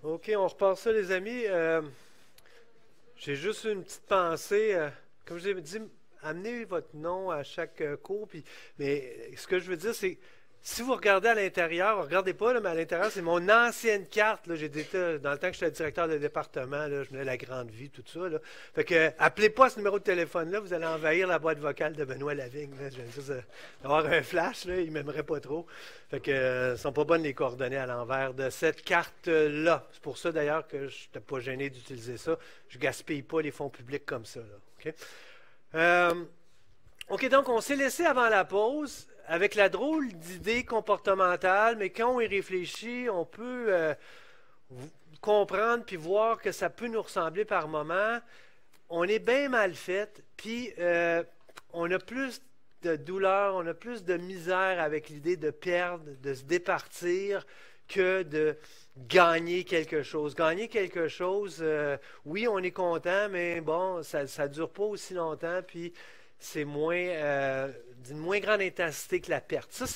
OK, on repart ça, les amis. J'ai juste une petite pensée. Comme je vous ai dit, amenez votre nom à chaque cours. Mais ce que je veux dire, c'est si vous regardez à l'intérieur, regardez pas, là, mais à l'intérieur, c'est mon ancienne carte. Là, dans le temps que j'étais directeur de département, là, je menais la grande vie, tout ça. Là. Fait que, appelez pas à ce numéro de téléphone-là, vous allez envahir la boîte vocale de Benoît Lavigne. Là. Je viens juste d'avoir un flash, là, il m'aimerait pas trop. Fait que, sont pas bonnes les coordonnées à l'envers de cette carte-là. C'est pour ça d'ailleurs que je n'étais pas gêné d'utiliser ça. Je gaspille pas les fonds publics comme ça. Là. OK? OK, donc on s'est laissé avant la pause avec la drôle d'idée comportementale, mais quand on y réfléchit, on peut comprendre puis voir que ça peut nous ressembler par moments. On est bien mal fait, puis on a plus de douleur, on a plus de misère avec l'idée de perdre, de se départir, que de gagner quelque chose. Gagner quelque chose, oui, on est content, mais bon, ça ne dure pas aussi longtemps, puis c'est d'une moins grande intensité que la perte. Ça,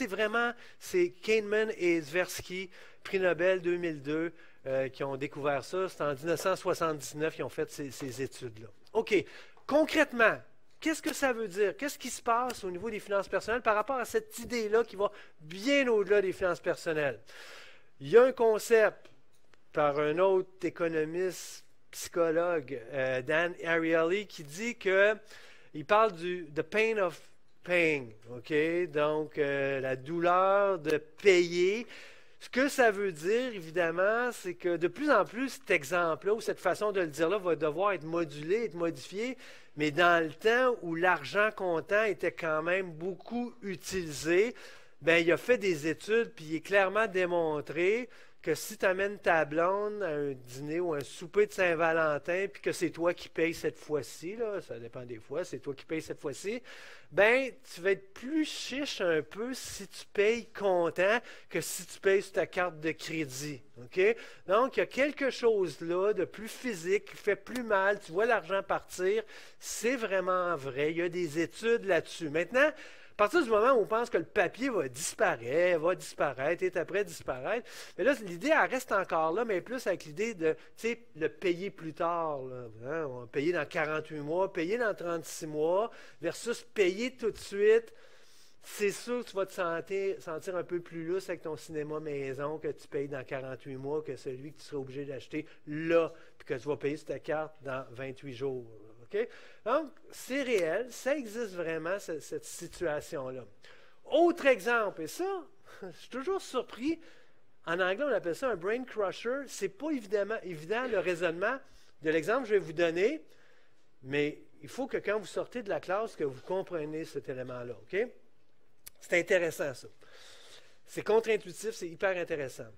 c'est Kahneman et Tversky, prix Nobel 2002, qui ont découvert ça. C'est en 1979 qu'ils ont fait ces études-là. OK. Concrètement, qu'est-ce que ça veut dire? Qu'est-ce qui se passe au niveau des finances personnelles par rapport à cette idée-là qui va bien au-delà des finances personnelles? Il y a un concept par un autre économiste, psychologue, Dan Ariely, qui dit que il parle the pain of paying, OK? Donc, la douleur de payer. Ce que ça veut dire, évidemment, c'est que de plus en plus, cet exemple-là, ou cette façon de le dire-là, va devoir être modulé, être modifié, mais dans le temps où l'argent comptant était quand même beaucoup utilisé, bien, il a fait des études, puis il est clairement démontré que si tu amènes ta blonde à un dîner ou un souper de Saint-Valentin, puis que c'est toi qui payes cette fois-ci, là, ça dépend des fois, c'est toi qui payes cette fois-ci, ben tu vas être plus chiche un peu si tu payes comptant que si tu payes sur ta carte de crédit. OK? Donc, il y a quelque chose là de plus physique qui fait plus mal. Tu vois l'argent partir. C'est vraiment vrai. Il y a des études là-dessus. Maintenant, à partir du moment où on pense que le papier va disparaître, est après disparaître, mais là, l'idée, elle reste encore là, mais plus avec l'idée de, tu sais, le payer plus tard. Là, hein, on va payer dans 48 mois, payer dans 36 mois, versus payer tout de suite. C'est sûr que tu vas te sentir un peu plus lousse avec ton cinéma maison que tu payes dans 48 mois que celui que tu serais obligé d'acheter là, puis que tu vas payer sur ta carte dans 28 jours. Okay? Donc, c'est réel, ça existe vraiment, cette situation-là. Autre exemple, et ça, je suis toujours surpris, en anglais, on appelle ça un brain crusher. C'est pas évident le raisonnement de l'exemple que je vais vous donner, mais il faut que quand vous sortez de la classe, que vous compreniez cet élément-là. OK? C'est intéressant, ça. C'est contre-intuitif, c'est hyper intéressant.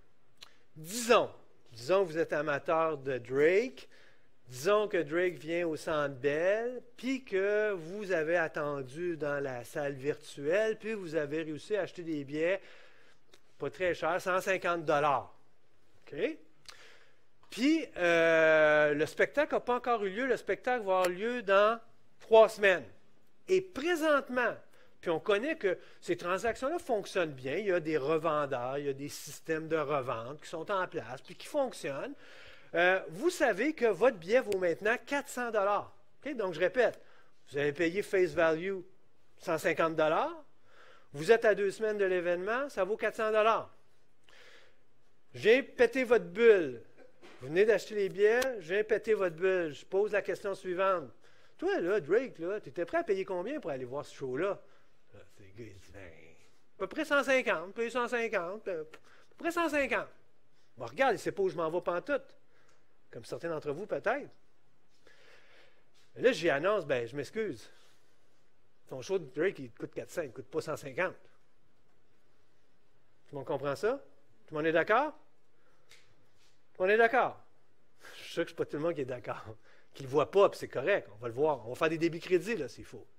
Disons que vous êtes amateur de Drake. Disons que Drake vient au Centre Bell, puis que vous avez attendu dans la salle virtuelle, puis vous avez réussi à acheter des billets pas très chers, 150 $. OK? Puis, le spectacle n'a pas encore eu lieu. Le spectacle va avoir lieu dans 3 semaines. Et présentement, puis on connaît que ces transactions-là fonctionnent bien. Il y a des revendeurs, il y a des systèmes de revente qui sont en place, puis qui fonctionnent. Vous savez que votre billet vaut maintenant 400 $. Okay? Donc, je répète, vous avez payé face value 150 $. Vous êtes à 2 semaines de l'événement, ça vaut 400 $. J'ai pété votre bulle. Vous venez d'acheter les billets, j'ai pété votre bulle. Je pose la question suivante. Toi, là, Drake, tu étais prêt à payer combien pour aller voir ce show-là? C'est gars, il dit, ben, à peu près 150, payer 150, à peu près 150. Bon, regarde, il ne sait pas où je m'en vais pantoute. Comme certains d'entre vous, peut-être. Mais là, j'y annonce, ben, je m'excuse. Ton show de Drake, il coûte 400, il ne coûte pas 150. Tout le monde comprend ça? Tout le monde est d'accord? Tout le monde est d'accord? Je suis sûr que ce n'est pas tout le monde qui est d'accord. Qui ne le voit pas, puis c'est correct, on va le voir. On va faire des débits crédits, là, s'il faut.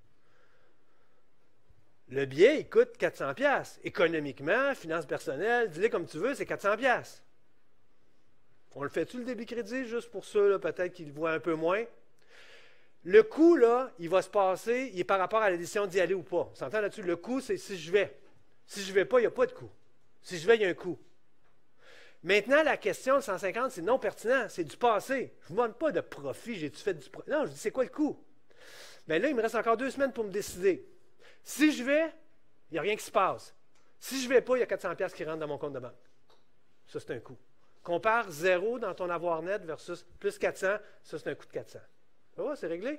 Le billet, il coûte 400 $. Économiquement, finances personnelles, dis-le comme tu veux, c'est 400 $. On le fait-tu le débit crédit, juste pour ceux, là, peut-être qui le voient un peu moins? Le coût, là, il va se passer, il est par rapport à la décision d'y aller ou pas. On s'entend là-dessus? Le coût, c'est si je vais. Si je ne vais pas, il n'y a pas de coût. Si je vais, il y a un coût. Maintenant, la question de 150, c'est non pertinent, c'est du passé. Je ne vous demande pas de profit, j'ai-tu fait du profit? Non, je dis, c'est quoi le coût? Mais là, il me reste encore 2 semaines pour me décider. Si je vais, il n'y a rien qui se passe. Si je ne vais pas, il y a 400$ qui rentrent dans mon compte de banque. Ça, c'est un coût. Compare 0 dans ton avoir net versus plus 400, ça, c'est un coût de 400. Oh, c'est réglé.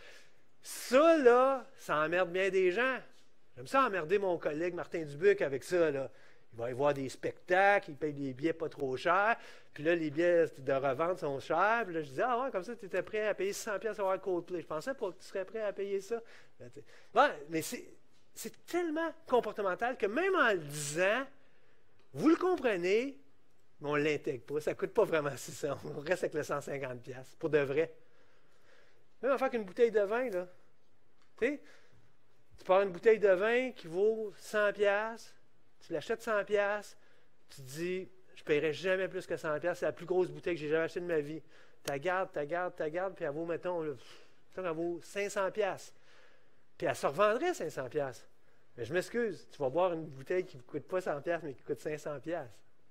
Ça, là, ça emmerde bien des gens. J'aime ça emmerder mon collègue Martin Dubuc avec ça, là. Il va y voir des spectacles, il paye des billets pas trop chers, puis là, les billets de revente sont chers, puis là, je dis, ah ouais, comme ça, tu étais prêt à payer 600$ pour voir Coldplay. Je pensais pas que tu serais prêt à payer ça. Ouais, mais c'est tellement comportemental que même en le disant, vous le comprenez, mais on ne l'intègre pas. Ça ne coûte pas vraiment 600. On reste avec le 150$, pour de vrai. Même en faire qu'une bouteille de vin, là. Tu sais, tu prends une bouteille de vin qui vaut 100$, tu l'achètes 100$, tu te dis, je ne paierai jamais plus que 100$, c'est la plus grosse bouteille que j'ai jamais achetée de ma vie. Tu la gardes, puis elle vaut, mettons, elle vaut 500$. Puis elle se revendrait 500$. Mais je m'excuse, tu vas boire une bouteille qui ne coûte pas 100$, mais qui coûte 500$.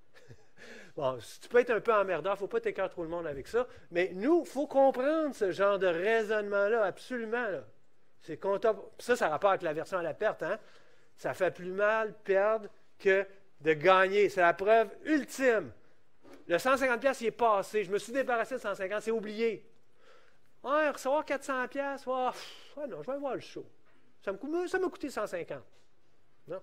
Bon, tu peux être un peu emmerdant, il ne faut pas t'écarter trop le monde avec ça, mais nous, il faut comprendre ce genre de raisonnement-là, absolument. Là. C'est comptable. Ça a rapport avec l'aversion à la perte. Hein? Ça fait plus mal perdre que de gagner. C'est la preuve ultime. Le 150$, il est passé. Je me suis débarrassé de 150$, c'est oublié. Ouais, recevoir 400$, ouais, non, je vais aller voir le show. Ça m'a coûté 150$. Non?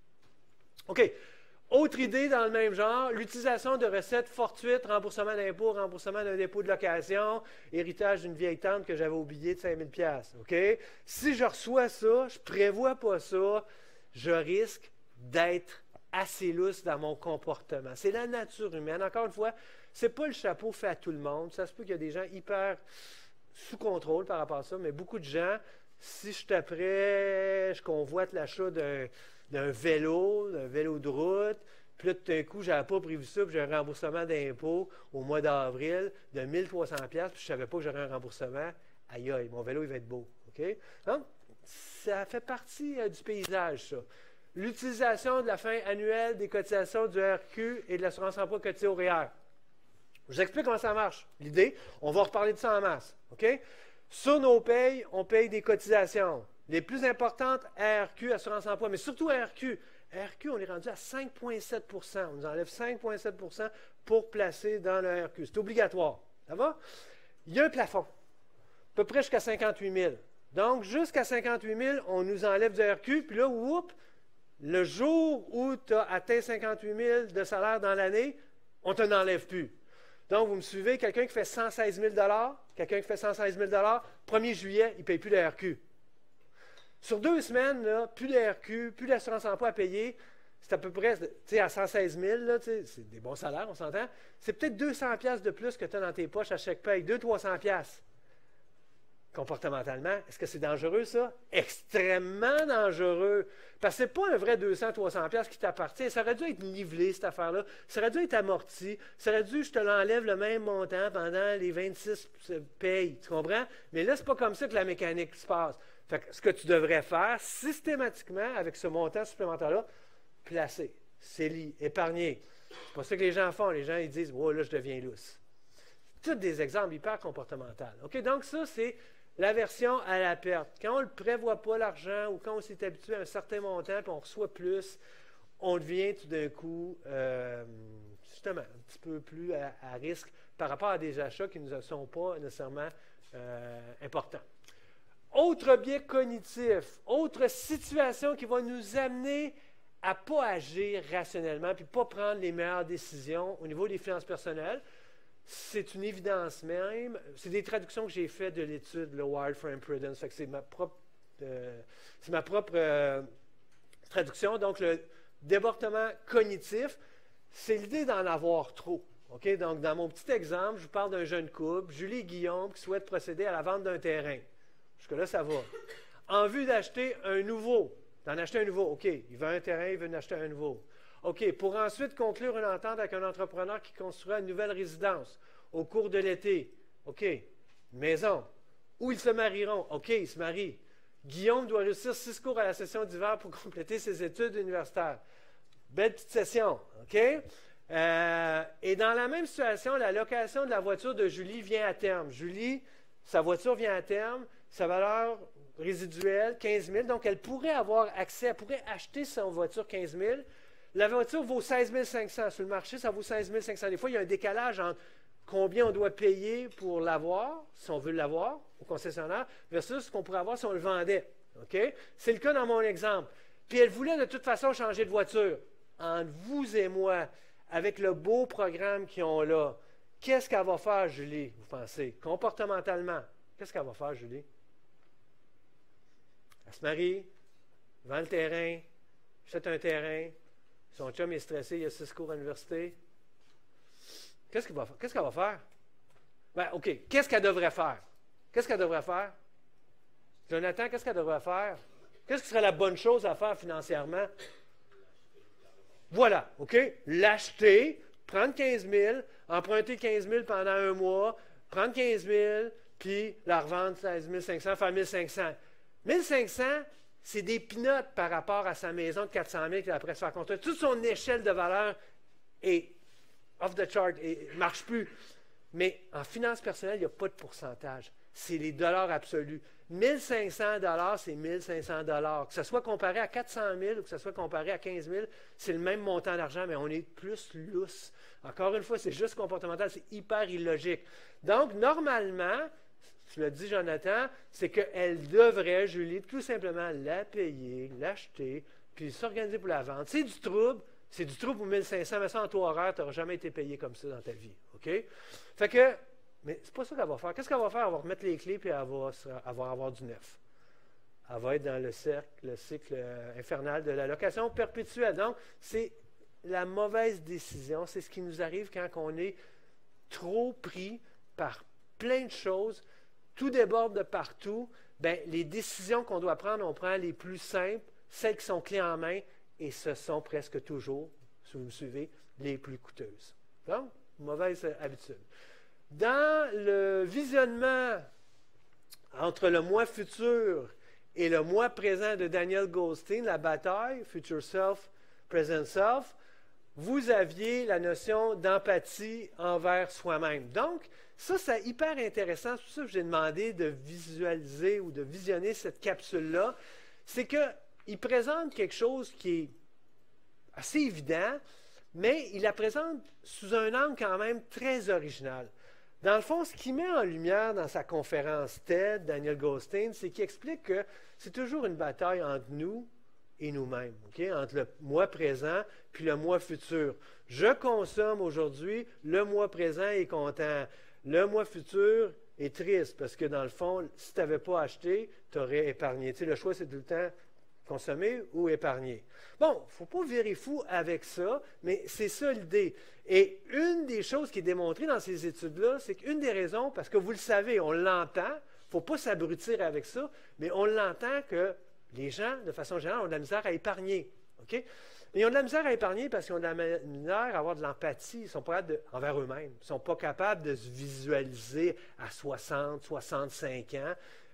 OK. Autre idée dans le même genre, l'utilisation de recettes fortuites, remboursement d'impôts, remboursement d'un dépôt de location, héritage d'une vieille tante que j'avais oublié de 5000$. OK? Si je reçois ça, je ne prévois pas ça, je risque d'être assez lousse dans mon comportement. C'est la nature humaine. Encore une fois, ce n'est pas le chapeau fait à tout le monde. Ça se peut qu'il y a des gens hyper sous contrôle par rapport à ça, mais beaucoup de gens, si je t'apprête, je convoite l'achat d'un vélo de route, puis là, tout d'un coup, je n'avais pas prévu ça, puis j'ai un remboursement d'impôt au mois d'avril de 1300$, puis je ne savais pas que j'aurais un remboursement. Aïe, aïe, mon vélo, il va être beau. OK? Donc, ça fait partie du paysage, ça. L'utilisation de la fin annuelle des cotisations du RQ et de l'assurance emploi cotisée au REER. Je vous explique comment ça marche. L'idée, on va reparler de ça en masse. OK? Sur nos payes, on paye des cotisations. Les plus importantes, RQ, assurance emploi, mais surtout RQ. RQ, on est rendu à 5,7 %. On nous enlève 5,7 % pour placer dans le RQ. C'est obligatoire. Ça va? Il y a un plafond, à peu près jusqu'à 58 000. Donc, jusqu'à 58 000, on nous enlève du RQ, puis là, whoop, le jour où tu as atteint 58 000 de salaire dans l'année, on ne te n'enlève plus. Donc, vous me suivez, quelqu'un qui fait 116 000 quelqu'un qui fait 116 000 1er juillet, il ne paye plus de RQ. Sur 2 semaines, là, plus de RQ, plus d'assurance emploi à payer, c'est à peu près, tu sais, à 116 000, là, c'est des bons salaires, on s'entend. C'est peut-être 200$ de plus que tu as dans tes poches à chaque paye, 200-300$. Comportementalement, est-ce que c'est dangereux, ça? Extrêmement dangereux. Parce que ce n'est pas un vrai 200-300$ qui t'appartient. Ça aurait dû être nivelé, cette affaire-là. Ça aurait dû être amorti. Ça aurait dû, je te l'enlève le même montant pendant les 26 payes. Tu comprends? Mais là, ce n'est pas comme ça que la mécanique se passe. Fait que ce que tu devrais faire, systématiquement, avec ce montant supplémentaire-là, placer, CELI, épargner. C'est pas ça que les gens font. Les gens, ils disent, oh, là, je deviens lousse. Tous des exemples hyper comportementaux. OK? Donc, ça, c'est l'aversion à la perte. Quand on ne prévoit pas l'argent ou quand on s'est habitué à un certain montant et on reçoit plus, on devient tout d'un coup, justement, un petit peu plus à risque par rapport à des achats qui ne sont pas nécessairement importants. Autre biais cognitif, autre situation qui va nous amener à ne pas agir rationnellement puis pas prendre les meilleures décisions au niveau des finances personnelles. C'est une évidence même. C'est des traductions que j'ai faites de l'étude, le Wired for Imprudence. C'est ma propre traduction. Donc, le débordement cognitif, c'est l'idée d'en avoir trop. Okay? Donc, dans mon petit exemple, je vous parle d'un jeune couple, Julie et Guillaume, qui souhaitent procéder à la vente d'un terrain. Jusque-là, ça va. En vue d'acheter un nouveau, d'en acheter un nouveau. OK, il veut un terrain, il veut en acheter un nouveau. OK, pour ensuite conclure une entente avec un entrepreneur qui construira une nouvelle résidence au cours de l'été. OK, une maison. Où ils se marieront. OK, ils se marient. Guillaume doit réussir 6 cours à la session d'hiver pour compléter ses études universitaires. Belle petite session. OK? Et dans la même situation, la location de la voiture de Julie vient à terme. Julie, sa voiture vient à terme, sa valeur résiduelle, 15 000. Donc, elle pourrait avoir accès, elle pourrait acheter sa voiture 15 000. La voiture vaut 16 500. Sur le marché, ça vaut 16 500. Des fois, il y a un décalage entre combien on doit payer pour l'avoir, si on veut l'avoir, au concessionnaire, versus ce qu'on pourrait avoir si on le vendait. Okay? C'est le cas dans mon exemple. Puis elle voulait de toute façon changer de voiture. Entre vous et moi, avec le beau programme qu'ils ont là, qu'est-ce qu'elle va faire, Julie, vous pensez? Comportementalement, qu'est-ce qu'elle va faire, Julie? Elle se marie, vend le terrain, achète un terrain, son chum est stressé, il a 6 cours à l'université. Qu'est-ce qu'elle va faire? Ben, OK, qu'est-ce qu'elle devrait faire? Qu'est-ce qu'elle devrait faire? Jonathan, qu'est-ce qu'elle devrait faire? Qu'est-ce qui serait la bonne chose à faire financièrement? Voilà, OK? L'acheter, prendre 15 000, emprunter 15 000 pendant un mois, prendre 15 000, puis la revendre 16 500, faire 1 500. 1 500, c'est des pinottes par rapport à sa maison de 400 000 qu'il a après se faire construire. Toute son échelle de valeur est off the chart et ne marche plus. Mais en finance personnelle, il n'y a pas de pourcentage. C'est les dollars absolus. 1 500 $, c'est 1 500 $. Que ce soit comparé à 400 000 ou que ce soit comparé à 15 000, c'est le même montant d'argent, mais on est plus lousse. Encore une fois, c'est juste comportemental, c'est hyper illogique. Donc, normalement, tu l'as dit, Jonathan, c'est qu'elle devrait, Julie, tout simplement la payer, l'acheter, puis s'organiser pour la vente. C'est du trouble. C'est du trouble pour 1 500, mais ça, en taux horaire, tu n'auras jamais été payé comme ça dans ta vie. OK? Fait que, mais c'est pas ça qu'elle va faire. Qu'est-ce qu'elle va faire? Elle va remettre les clés, puis elle va avoir du neuf. Elle va être dans le cycle infernal de la location perpétuelle. Donc, c'est la mauvaise décision. C'est ce qui nous arrive quand on est trop pris par plein de choses. Tout déborde de partout. Bien, les décisions qu'on doit prendre, on prend les plus simples, celles qui sont clés en main, et ce sont presque toujours, si vous me suivez, les plus coûteuses. Donc, mauvaise habitude. Dans le visionnement entre le moi futur et le moi présent de Daniel Goldstein, la bataille, Future Self, Present Self, vous aviez la notion d'empathie envers soi-même. Donc, ça, c'est hyper intéressant. C'est pour ça que j'ai demandé de visualiser ou de visionner cette capsule-là. C'est qu'il présente quelque chose qui est assez évident, mais il la présente sous un angle quand même très original. Dans le fond, ce qu'il met en lumière dans sa conférence TED, Daniel Goldstein, c'est qu'il explique que c'est toujours une bataille entre nous et nous-mêmes, okay? Entre le moi présent puis le moi futur. Je consomme aujourd'hui, le moi présent est content. Le moi futur est triste parce que dans le fond, si tu n'avais pas acheté, tu aurais épargné. Tu sais, le choix, c'est tout le temps consommer ou épargner. Bon, il ne faut pas virer fou avec ça, mais c'est ça l'idée. Et une des choses qui est démontrée dans ces études-là, c'est qu'une des raisons, parce que vous le savez, on l'entend, il ne faut pas s'abrutir avec ça, mais on l'entend que les gens, de façon générale, ont de la misère à épargner. OK? Ils ont de la misère à épargner parce qu'ils ont de la misère à avoir de l'empathie. Ils ne sont pas capables envers eux-mêmes. Ils ne sont pas capables de se visualiser à 60, 65 ans,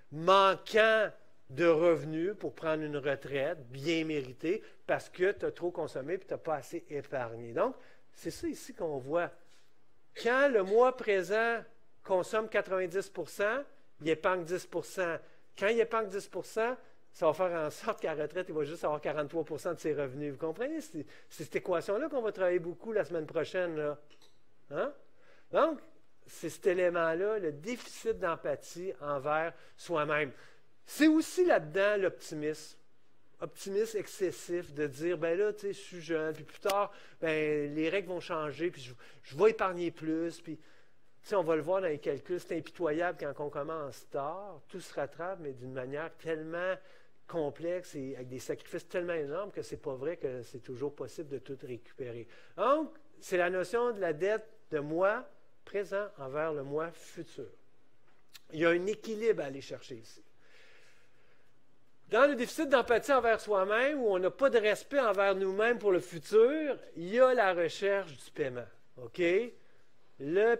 manquant de revenus pour prendre une retraite bien méritée parce que tu as trop consommé et tu n'as pas assez épargné. Donc, c'est ça ici qu'on voit. Quand le mois présent consomme 90 %, il épargne 10 %. Quand il épargne 10 %, ça va faire en sorte qu'à la retraite, il va juste avoir 43 % de ses revenus. Vous comprenez? C'est cette équation-là qu'on va travailler beaucoup la semaine prochaine. Là. Hein? Donc, c'est cet élément-là, le déficit d'empathie envers soi-même. C'est aussi là-dedans l'optimisme. Optimisme excessif de dire, ben là, tu sais, je suis jeune, puis plus tard, ben, les règles vont changer, puis je vais épargner plus, puis, tu sais, on va le voir dans les calculs, c'est impitoyable quand on commence tard, tout se rattrape, mais d'une manière tellement complexe et avec des sacrifices tellement énormes que c'est pas vrai que c'est toujours possible de tout récupérer. Donc, c'est la notion de la dette de moi présent envers le moi futur. Il y a un équilibre à aller chercher ici. Dans le déficit d'empathie envers soi-même, où on n'a pas de respect envers nous-mêmes pour le futur, il y a la recherche du paiement. OK? Le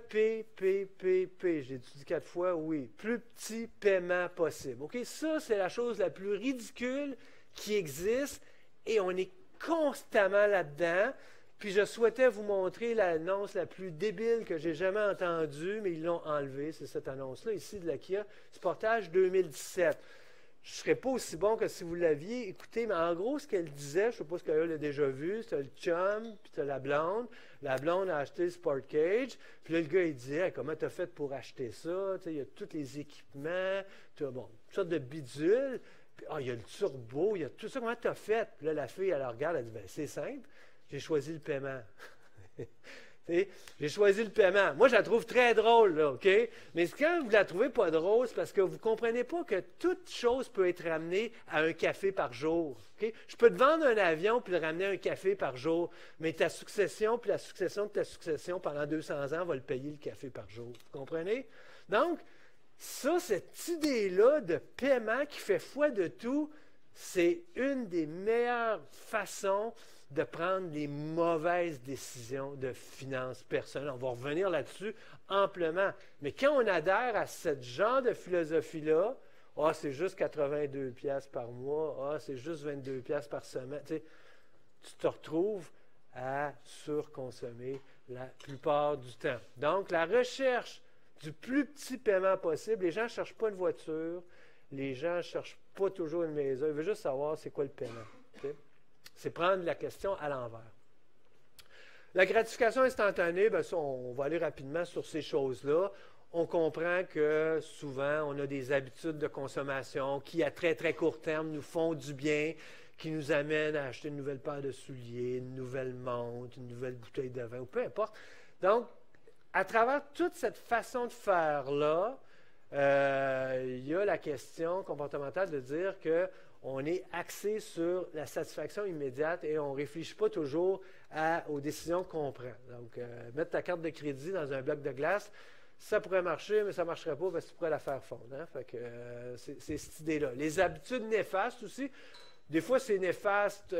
PPPP, j'ai dit 4 fois, oui. Plus petit paiement possible. OK? Ça, c'est la chose la plus ridicule qui existe et on est constamment là-dedans. Puis je souhaitais vous montrer l'annonce la plus débile que j'ai jamais entendue, mais ils l'ont enlevée. C'est cette annonce-là, ici, de la Kia Sportage 2017. Je ne serais pas aussi bon que si vous l'aviez écouté, mais en gros, ce qu'elle disait, je ne sais pas ce qu'elle a déjà vu, c'est le chum, puis tu as la blonde. La blonde a acheté le Sport Cage. Puis là, le gars, il dit hey, comment tu as fait pour acheter ça? Il y a tous les équipements, tu as toutes sortes de bidules. Puis, il y a le turbo, il y a tout ça. Comment tu as fait? Puis là, la fille, elle regarde, elle dit ben, c'est simple, j'ai choisi le paiement. J'ai choisi le paiement. Moi, je la trouve très drôle, là, OK? Mais quand vous ne la trouvez pas drôle, c'est parce que vous ne comprenez pas que toute chose peut être ramenée à un café par jour. OK? Je peux te vendre un avion puis le ramener à un café par jour, mais ta succession puis la succession de ta succession pendant 200 ans va le payer le café par jour. Vous comprenez? Donc, ça, cette idée-là de paiement qui fait foi de tout, c'est une des meilleures façons de prendre les mauvaises décisions de finances personnelles. On va revenir là-dessus amplement. Mais quand on adhère à ce genre de philosophie-là, c'est juste 82 pièces par mois, c'est juste 22 pièces par semaine, tu te retrouves à surconsommer la plupart du temps. Donc, la recherche du plus petit paiement possible, les gens ne cherchent pas une voiture, les gens ne cherchent pas toujours une maison, ils veulent juste savoir c'est quoi le paiement. Okay? C'est prendre la question à l'envers. La gratification instantanée, bien, ça, on va aller rapidement sur ces choses-là. On comprend que souvent, on a des habitudes de consommation qui, à très, très court terme, nous font du bien, qui nous amènent à acheter une nouvelle paire de souliers, une nouvelle montre, une nouvelle bouteille de vin, ou peu importe. Donc, à travers toute cette façon de faire-là, il y a la question comportementale de dire qu'on est axé sur la satisfaction immédiate et on ne réfléchit pas toujours aux décisions qu'on prend. Donc, mettre ta carte de crédit dans un bloc de glace, ça pourrait marcher, mais ça ne marcherait pas parce que tu pourrais la faire fondre. Hein? Fait que, c'est cette idée-là. Les habitudes néfastes aussi, des fois c'est néfaste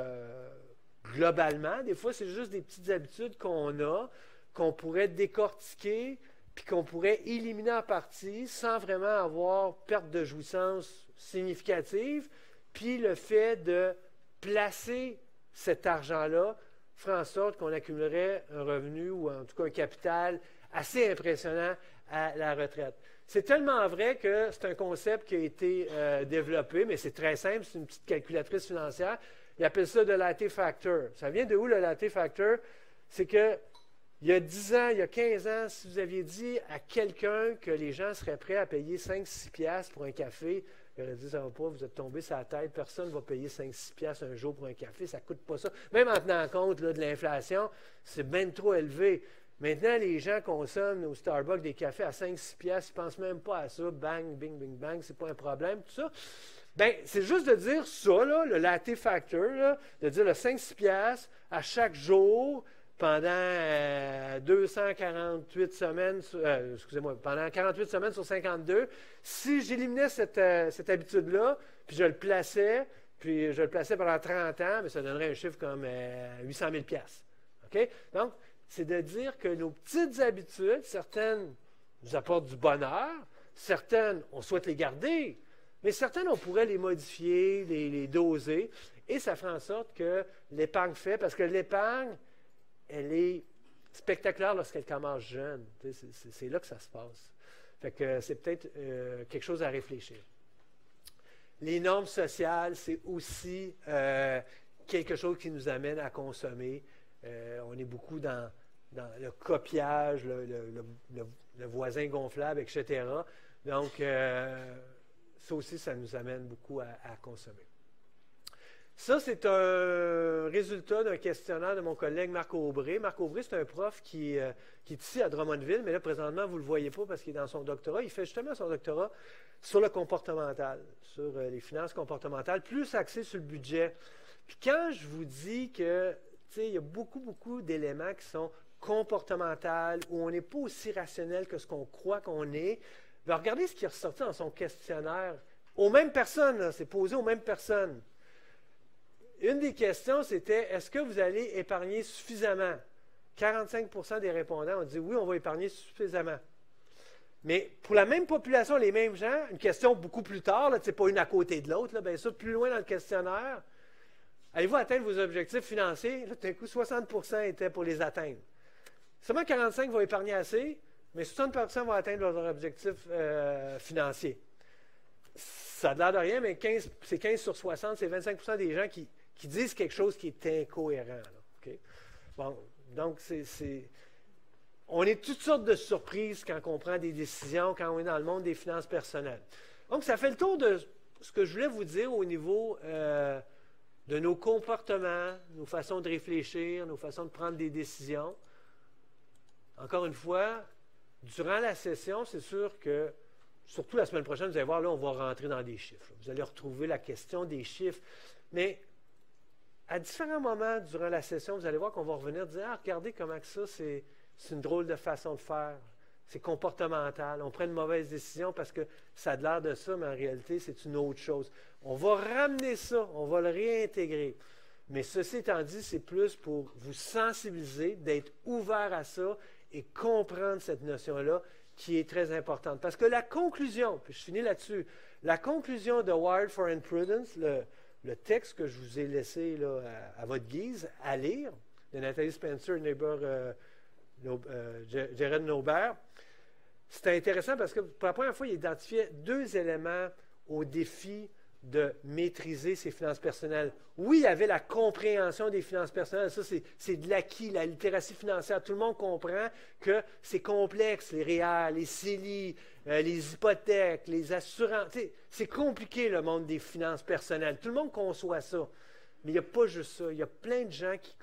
globalement, des fois c'est juste des petites habitudes qu'on a, qu'on pourrait décortiquer, puis qu'on pourrait éliminer en partie sans vraiment avoir perte de jouissance significative, puis le fait de placer cet argent-là ferait en sorte qu'on accumulerait un revenu ou en tout cas un capital assez impressionnant à la retraite. C'est tellement vrai que c'est un concept qui a été développé, mais c'est très simple, c'est une petite calculatrice financière. Ils appellent ça le latte factor. Ça vient de où le latte factor? C'est que il y a 10 ans, il y a 15 ans, si vous aviez dit à quelqu'un que les gens seraient prêts à payer 5-6 piastres pour un café, il aurait dit, ça ne va pas, vous êtes tombé sur la tête, personne ne va payer 5-6 piastres un jour pour un café, ça ne coûte pas ça. Même en tenant compte là, de l'inflation, c'est bien trop élevé. Maintenant, les gens consomment au Starbucks des cafés à 5-6 piastres, ils ne pensent même pas à ça, bang, bing, bing, bang, c'est pas un problème, tout ça. Bien, c'est juste de dire ça, là, le latte factor, là, de dire le 5-6 piastres à chaque jour, pendant 248 semaines, pendant 48 semaines sur 52, si j'éliminais cette habitude-là, puis je le plaçais pendant 30 ans, mais ça donnerait un chiffre comme 800 000 piastres. OK? Donc, c'est de dire que nos petites habitudes, certaines nous apportent du bonheur, certaines, on souhaite les garder, mais certaines, on pourrait les modifier, les doser, et ça ferait en sorte que l'épargne fait, parce que l'épargne, elle est spectaculaire lorsqu'elle commence jeune. C'est là que ça se passe. Fait que c'est peut-être quelque chose à réfléchir. Les normes sociales, c'est aussi quelque chose qui nous amène à consommer. On est beaucoup dans le copiage, le voisin gonflable, etc. Donc, ça aussi, ça nous amène beaucoup à consommer. Ça, c'est un résultat d'un questionnaire de mon collègue Marc Aubry. Marc Aubry, c'est un prof qui est ici à Drummondville, mais là, présentement, vous ne le voyez pas parce qu'il est dans son doctorat. Il fait justement son doctorat sur le comportemental, sur les finances comportementales, plus axé sur le budget. Puis quand je vous dis que, tu sais, il y a beaucoup, beaucoup d'éléments qui sont comportementaux, où on n'est pas aussi rationnel que ce qu'on croit qu'on est, bien, regardez ce qui est ressorti dans son questionnaire. Aux mêmes personnes, c'est posé aux mêmes personnes. Une des questions, c'était, est-ce que vous allez épargner suffisamment? 45% des répondants ont dit, oui, on va épargner suffisamment. Mais pour la même population, les mêmes gens, une question beaucoup plus tard, là, pas une à côté de l'autre, bien sûr, plus loin dans le questionnaire, allez-vous atteindre vos objectifs financiers? Là, tout d'un coup, 60% étaient pour les atteindre. Seulement 45 vont épargner assez, mais 60% vont atteindre leurs objectifs financiers. Ça a l'air de rien, mais c'est 15 sur 60, c'est 25% des gens qui disent quelque chose qui est incohérent. Là, okay? Bon, donc, on est toutes sortes de surprises quand on prend des décisions, quand on est dans le monde des finances personnelles. Donc, ça fait le tour de ce que je voulais vous dire au niveau de nos comportements, nos façons de réfléchir, nos façons de prendre des décisions. Encore une fois, durant la session, c'est sûr que, surtout la semaine prochaine, vous allez voir, là, on va rentrer dans des chiffres. Vous allez retrouver la question des chiffres. Mais à différents moments durant la session, vous allez voir qu'on va revenir dire « Ah, regardez comment que ça, c'est une drôle de façon de faire. C'est comportemental. On prend une mauvaise décision parce que ça a l'air de ça, mais en réalité, c'est une autre chose. » On va ramener ça, on va le réintégrer. Mais ceci étant dit, c'est plus pour vous sensibiliser, d'être ouvert à ça et comprendre cette notion-là qui est très importante. Parce que la conclusion, puis je finis là-dessus, la conclusion de Wired for Prudence, le texte que je vous ai laissé là, à votre guise à lire, de Nathalie Spencer et Jared Naubert, c'est intéressant parce que pour la première fois, il identifiait 2 éléments au défi de maîtriser ses finances personnelles. Oui, il y avait la compréhension des finances personnelles. Ça, c'est de l'acquis, la littératie financière. Tout le monde comprend que c'est complexe, les REER, les CELI, les hypothèques, les assurances. C'est compliqué, le monde des finances personnelles. Tout le monde conçoit ça. Mais il n'y a pas juste ça. Il y a plein de gens qui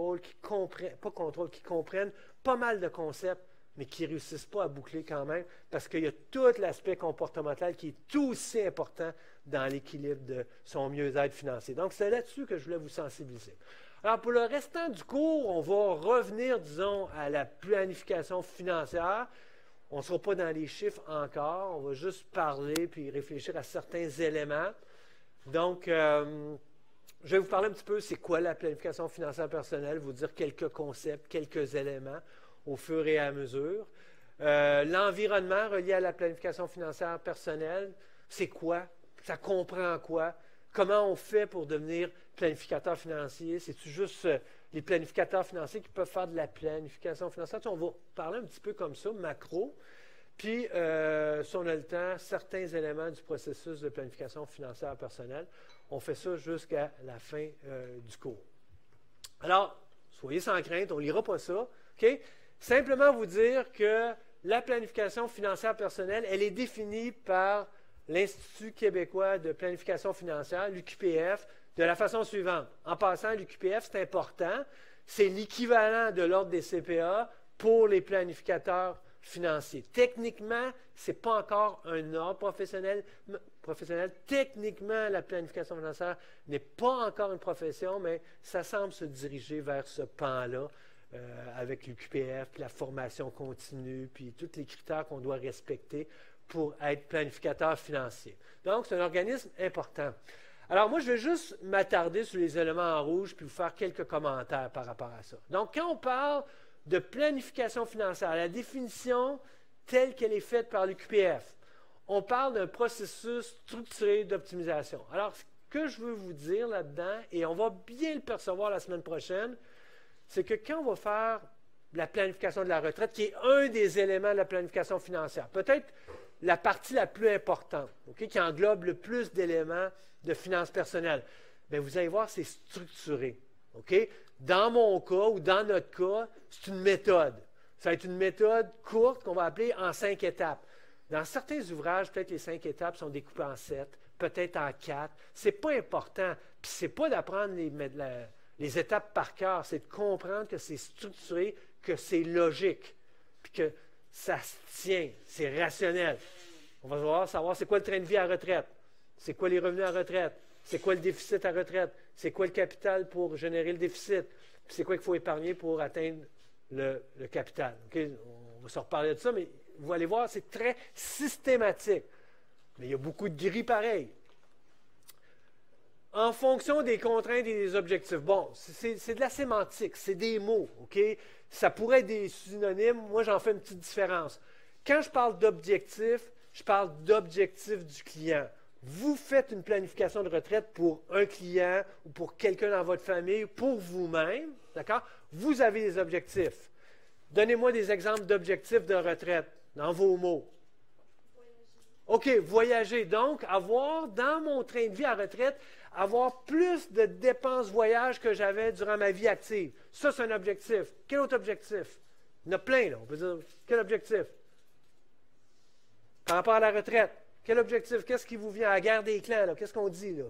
comprennent pas mal de concepts, mais qui ne réussissent pas à boucler quand même, parce qu'il y a tout l'aspect comportemental qui est aussi important dans l'équilibre de son mieux-être financier. Donc, c'est là-dessus que je voulais vous sensibiliser. Alors, pour le restant du cours, on va revenir, disons, à la planification financière. On ne sera pas dans les chiffres encore, on va juste parler puis réfléchir à certains éléments. Donc, je vais vous parler un petit peu c'est quoi la planification financière personnelle, vous dire quelques concepts, quelques éléments au fur et à mesure. L'environnement relié à la planification financière personnelle, c'est quoi? Ça comprend quoi? Comment on fait pour devenir planificateur financier? C'est-tu juste les planificateurs financiers qui peuvent faire de la planification financière? On va parler un petit peu comme ça, macro. Puis, si on a le temps, certains éléments du processus de planification financière personnelle. On fait ça jusqu'à la fin du cours. Alors, soyez sans crainte, on ne lira pas ça. OK? Simplement vous dire que la planification financière personnelle, elle est définie par l'Institut québécois de planification financière, l'UQPF, de la façon suivante. En passant, l'UQPF, c'est important, c'est l'équivalent de l'ordre des CPA pour les planificateurs financiers. Techniquement, ce n'est pas encore un ordre professionnel. Techniquement, la planification financière n'est pas encore une profession, mais ça semble se diriger vers ce pan-là. Avec l'UQPF, puis la formation continue, puis tous les critères qu'on doit respecter pour être planificateur financier. Donc, c'est un organisme important. Alors, moi, je vais juste m'attarder sur les éléments en rouge, puis vous faire quelques commentaires par rapport à ça. Donc, quand on parle de planification financière, la définition telle qu'elle est faite par l'UQPF, on parle d'un processus structuré d'optimisation. Alors, ce que je veux vous dire là-dedans, et on va bien le percevoir la semaine prochaine, c'est que quand on va faire la planification de la retraite, qui est un des éléments de la planification financière, peut-être la partie la plus importante, okay, qui englobe le plus d'éléments de finances personnelles, bien, vous allez voir, c'est structuré. Okay? Dans mon cas ou dans notre cas, c'est une méthode. Ça va être une méthode courte qu'on va appeler en 5 étapes. Dans certains ouvrages, peut-être les 5 étapes sont découpées en 7, peut-être en 4. Ce n'est pas important. Puis ce n'est pas d'apprendre les étapes par cœur, c'est de comprendre que c'est structuré, que c'est logique, puis que ça se tient, c'est rationnel. On va savoir c'est quoi le train de vie à retraite, c'est quoi les revenus à retraite, c'est quoi le déficit à retraite, c'est quoi le capital pour générer le déficit, puis c'est quoi qu'il faut épargner pour atteindre le capital. Okay? On va se reparler de ça, mais vous allez voir, c'est très systématique. Mais il y a beaucoup de gris pareil. En fonction des contraintes et des objectifs. Bon, c'est de la sémantique, c'est des mots, OK? Ça pourrait être des synonymes. Moi, j'en fais une petite différence. Quand je parle d'objectifs, je parle d'objectifs du client. vous faites une planification de retraite pour un client ou pour quelqu'un dans votre famille, pour vous-même, d'accord? Vous avez des objectifs. Donnez-moi des exemples d'objectifs de retraite dans vos mots. OK, voyager. Donc, avoir dans mon train de vie à retraite, avoir plus de dépenses voyage que j'avais durant ma vie active. Ça, c'est un objectif. Quel autre objectif? Il y en a plein, là. On peut dire, quel objectif? Par rapport à la retraite, quel objectif? Qu'est-ce qui vous vient à la guerre des clans, là? Qu'est-ce qu'on dit, là?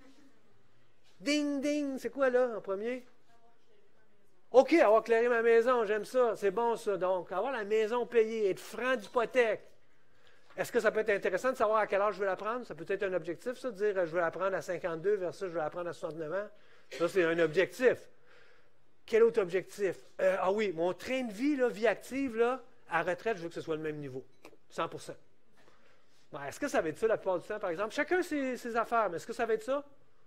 Ding, ding, c'est quoi, là, en premier? OK, avoir clairé ma maison, j'aime ça. C'est bon, ça. Donc, avoir la maison payée, être franc d'hypothèque. Est-ce que ça peut être intéressant de savoir à quel âge je veux la prendre? Ça peut être un objectif, ça, de dire je veux la prendre à 52 versus je veux la prendre à 69 ans. Ça, c'est un objectif. Quel autre objectif? Ah oui, mon train de vie, là, vie active, là, à retraite, je veux que ce soit le même niveau. 100 bon, est-ce que ça va être ça la plupart du temps, par exemple? Chacun ses affaires, mais est-ce que ça va être ça?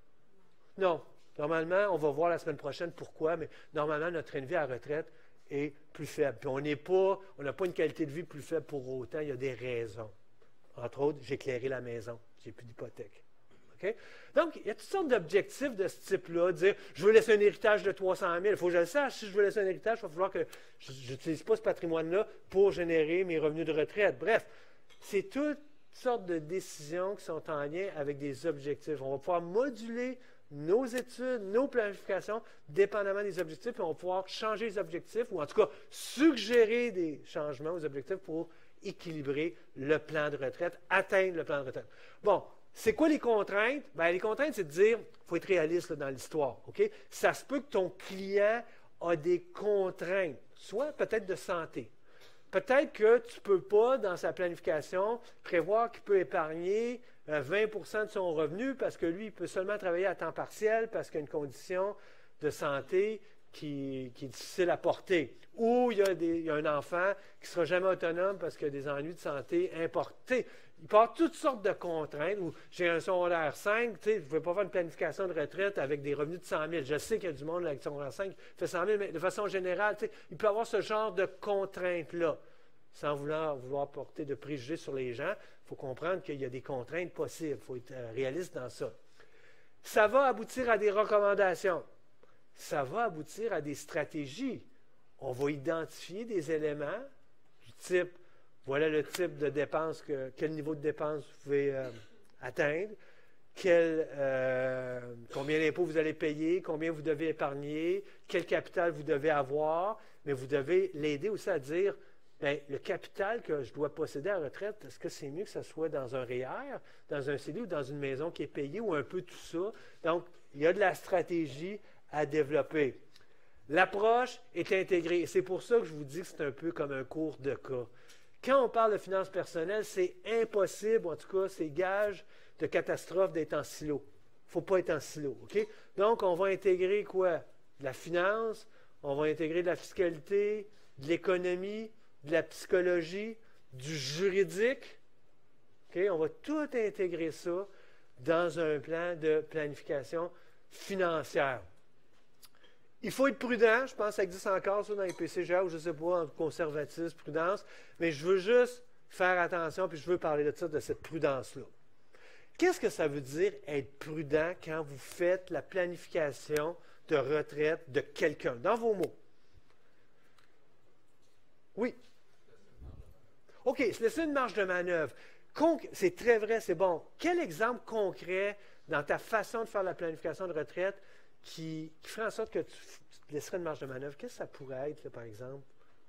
Non. Normalement, on va voir la semaine prochaine pourquoi, mais normalement, notre train de vie à retraite est plus faible. Puis on n'a pas une qualité de vie plus faible pour autant, il y a des raisons. Entre autres, j'ai éclairé la maison, j'ai plus d'hypothèque. Okay? Donc, il y a toutes sortes d'objectifs de ce type-là, dire je veux laisser un héritage de 300 000, il faut que je le sache, si je veux laisser un héritage, il va falloir que je n'utilise pas ce patrimoine-là pour générer mes revenus de retraite. Bref, c'est toutes sortes de décisions qui sont en lien avec des objectifs. On va pouvoir moduler nos études, nos planifications, dépendamment des objectifs, puis on va pouvoir changer les objectifs, ou en tout cas suggérer des changements aux objectifs pour équilibrer le plan de retraite, atteindre le plan de retraite. Bon, c'est quoi les contraintes? Bien, les contraintes, c'est de dire, il faut être réaliste là, dans l'histoire. OK? Ça se peut que ton client a des contraintes, soit peut-être de santé. Peut-être que tu ne peux pas, dans sa planification, prévoir qu'il peut épargner 20 de son revenu parce que lui, il peut seulement travailler à temps partiel parce qu'il y a une condition de santé qui est difficile à porter. Ou il y a un enfant qui ne sera jamais autonome parce qu'il a des ennuis de santé importés. Il peut y avoir toutes sortes de contraintes. Ou j'ai un secondaire 5, je ne vais pas faire une planification de retraite avec des revenus de 100 000. Je sais qu'il y a du monde avec secondaire 5 qui fait 100 000, mais de façon générale, il peut y avoir ce genre de contraintes-là. Sans vouloir porter de préjugés sur les gens, il faut comprendre qu'il y a des contraintes possibles. Il faut être réaliste dans ça. Ça va aboutir à des recommandations. Ça va aboutir à des stratégies. On va identifier des éléments du type, voilà le type de dépenses, quel niveau de dépenses vous pouvez atteindre, combien d'impôts vous allez payer, combien vous devez épargner, quel capital vous devez avoir, mais vous devez l'aider aussi à dire, bien, le capital que je dois posséder à la retraite, est-ce que c'est mieux que ça soit dans un REER, dans un CD ou dans une maison qui est payée ou un peu tout ça? Donc, il y a de la stratégie à développer. L'approche est intégrée. Et c'est pour ça que je vous dis que c'est un peu comme un cours de cas. Quand on parle de finances personnelles, c'est impossible, en tout cas, c'est gage de catastrophe d'être en silo. Il ne faut pas être en silo. OK? Donc, on va intégrer quoi? De la finance, on va intégrer de la fiscalité, de l'économie, de la psychologie, du juridique. Okay? On va tout intégrer ça dans un plan de planification financière. Il faut être prudent. Je pense que ça existe encore ça dans les PCGA ou je ne sais pas, en conservatisme, prudence. Mais je veux juste faire attention puis je veux parler de ça, de cette prudence-là. Qu'est-ce que ça veut dire être prudent quand vous faites la planification de retraite de quelqu'un? Dans vos mots. Oui. OK, se laisser une marge de manœuvre. C'est très vrai, c'est bon. Quel exemple concret dans ta façon de faire la planification de retraite qui ferait en sorte que tu te laisserais une marge de manœuvre? Qu'est-ce que ça pourrait être, là, par exemple?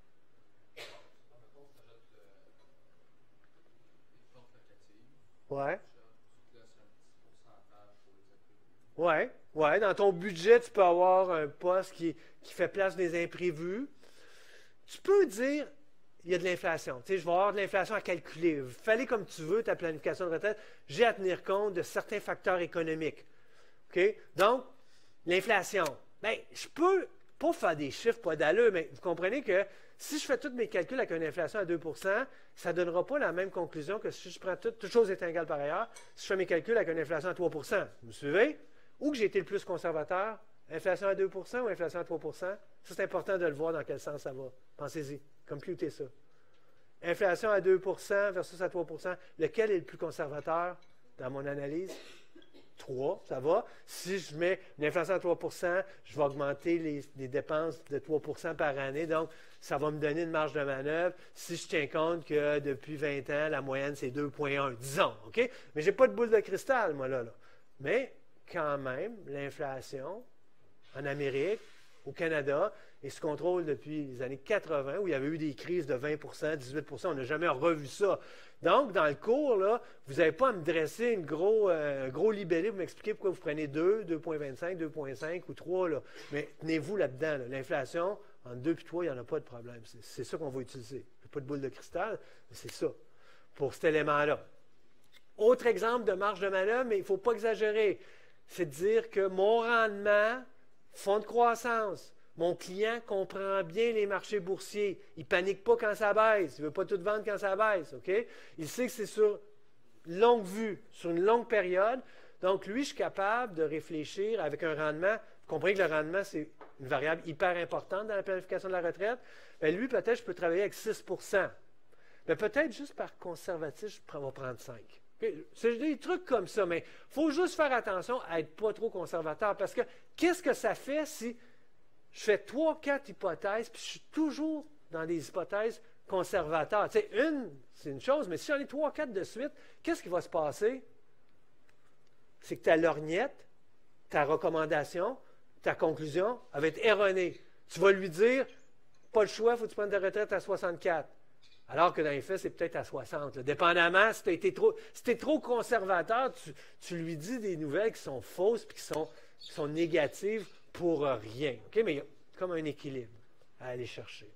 Ouais. Oui, ouais. Dans ton budget, tu peux avoir un poste qui fait place des imprévus. Tu peux dire, il y a de l'inflation. Tu sais, je vais avoir de l'inflation à calculer. Fallait comme tu veux ta planification de retraite. J'ai à tenir compte de certains facteurs économiques. OK? Donc, l'inflation. Bien, je peux pas faire des chiffres pas d'allure, mais vous comprenez que si je fais tous mes calculs avec une inflation à 2 ça ne donnera pas la même conclusion que si je prends toutes choses étant égales par ailleurs, si je fais mes calculs avec une inflation à 3 Vous me suivez? Ou que j'ai été le plus conservateur, inflation à 2 ou inflation à 3 Ça, c'est important de le voir dans quel sens ça va. Pensez-y. Computez ça. Inflation à 2 versus à 3 lequel est le plus conservateur? dans mon analyse? 3, ça va. Si je mets une inflation à 3 je vais augmenter les dépenses de 3 par année. Donc, ça va me donner une marge de manœuvre si je tiens compte que depuis 20 ans, la moyenne, c'est 2,1, disons. OK? Mais je n'ai pas de boule de cristal, moi, là. Mais, quand même, l'inflation en Amérique, au Canada, et se contrôle depuis les années 80, où il y avait eu des crises de 20 18 on n'a jamais revu ça. Donc, dans le cours, là, vous n'avez pas à me dresser un gros libellé pour m'expliquer pourquoi vous prenez 2, 2,25, 2,5 ou 3. Là. Mais tenez-vous là-dedans. Là. L'inflation, entre 2 et 3, il n'y en a pas de problème. C'est ça qu'on va utiliser. Il n'y a pas de boule de cristal, mais c'est ça, pour cet élément-là. Autre exemple de marge de manœuvre, mais il ne faut pas exagérer. C'est de dire que mon rendement, fonds de croissance, mon client comprend bien les marchés boursiers. Il ne panique pas quand ça baisse. Il ne veut pas tout vendre quand ça baisse. OK? Il sait que c'est sur longue vue, sur une longue période. Donc, lui, je suis capable de réfléchir avec un rendement. Vous comprenez que le rendement, c'est une variable hyper importante dans la planification de la retraite. Bien, lui, peut-être, je peux travailler avec 6 mais peut-être juste par conservatisme, je vais prendre 5. Okay? C'est des trucs comme ça, mais il faut juste faire attention à être pas trop conservateur. Parce que qu'est-ce que ça fait si je fais 3, 4 hypothèses, puis je suis toujours dans des hypothèses conservateurs. Tu sais, c'est une chose, mais si j'en ai 3, 4 de suite, qu'est-ce qui va se passer? C'est que ta lorgnette, ta recommandation, ta conclusion, elle va être erronée. Tu vas lui dire, pas le choix, il faut que tu prennes ta retraite à 64. Alors que dans les faits, c'est peut-être à 60. Là. Dépendamment, si tu es trop conservateur, tu lui dis des nouvelles qui sont fausses et qui sont négatives pour rien. Okay? Mais il y a comme un équilibre à aller chercher.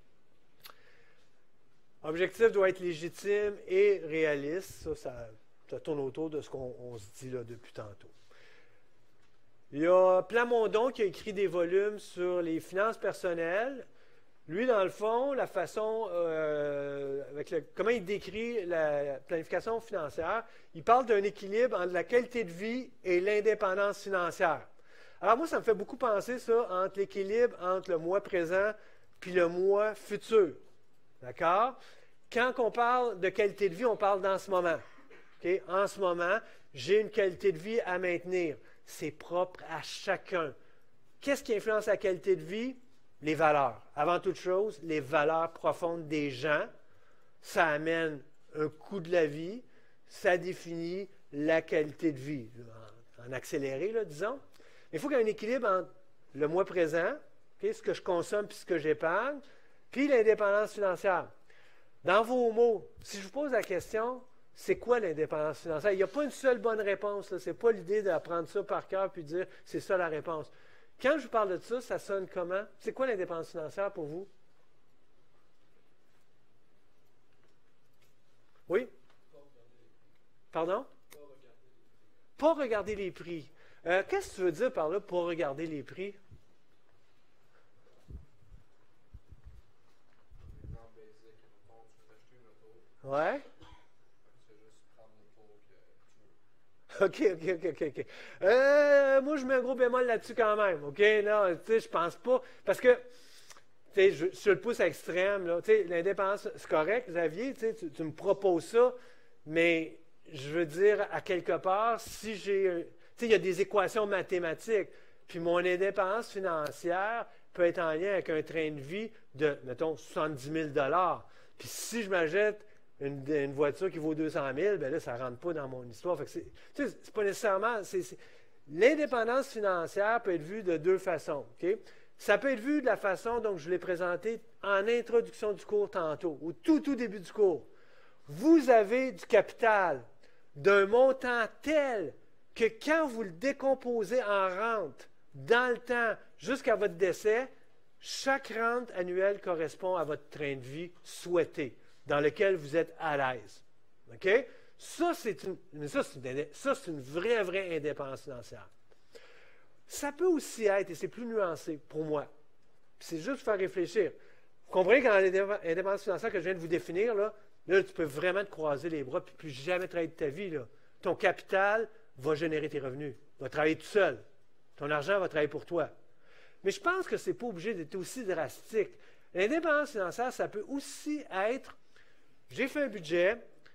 L'objectif doit être légitime et réaliste. Ça tourne autour de ce qu'on se dit là depuis tantôt. Il y a Plamondon qui a écrit des volumes sur les finances personnelles. Lui, dans le fond, la façon, comment il décrit la planification financière, il parle d'un équilibre entre la qualité de vie et l'indépendance financière. Alors moi, ça me fait beaucoup penser ça entre l'équilibre entre le mois présent puis le mois futur. D'accord? Quand on parle de qualité de vie, on parle d'en ce moment. Okay? En ce moment, j'ai une qualité de vie à maintenir. C'est propre à chacun. Qu'est-ce qui influence la qualité de vie? Les valeurs. Avant toute chose, les valeurs profondes des gens. Ça amène un coût de la vie. Ça définit la qualité de vie. En accéléré, là, disons. Mais il faut qu'il y ait un équilibre entre le mois présent, okay, ce que je consomme puis ce que j'épargne, puis l'indépendance financière. Dans vos mots, si je vous pose la question, c'est quoi l'indépendance financière? Il n'y a pas une seule bonne réponse. Ce n'est pas l'idée d'apprendre ça par cœur puis de dire c'est ça la réponse. Quand je vous parle de ça, ça sonne comment? C'est quoi l'indépendance financière pour vous? Oui? Pardon? Pas regarder les prix. Qu'est-ce que tu veux dire par là, pas regarder les prix? Ouais? OK. Moi, je mets un gros bémol là-dessus quand même. OK? Là, tu sais, je pense pas. Parce que, tu sais, je le pousse à l'extrême, là. Tu sais, l'indépendance, c'est correct, Xavier, tu sais, tu me proposes ça, mais je veux dire, à quelque part, si j'ai. Tu sais, il y a des équations mathématiques. Puis mon indépendance financière peut être en lien avec un train de vie de, mettons, 70 000 $. Puis si je m'achète une voiture qui vaut 200 000, bien là, ça ne rentre pas dans mon histoire. Fait que c'est pas nécessairement... L'indépendance financière peut être vue de deux façons. Okay? Ça peut être vu de la façon dont je l'ai présenté en introduction du cours tantôt, au tout début du cours. Vous avez du capital d'un montant tel que quand vous le décomposez en rente dans le temps jusqu'à votre décès, chaque rente annuelle correspond à votre train de vie souhaité, dans lequel vous êtes à l'aise. OK? Ça, c'est une vraie indépendance financière. Ça peut aussi être, et c'est plus nuancé pour moi, c'est juste faire réfléchir. Vous comprenez que dans l'indépendance financière que je viens de vous définir, là, tu peux vraiment te croiser les bras et plus jamais travailler de ta vie. Là. Ton capital va générer tes revenus, va travailler tout seul. Ton argent va travailler pour toi. Mais je pense que ce n'est pas obligé d'être aussi drastique. L'indépendance financière, ça peut aussi être, j'ai fait un budget,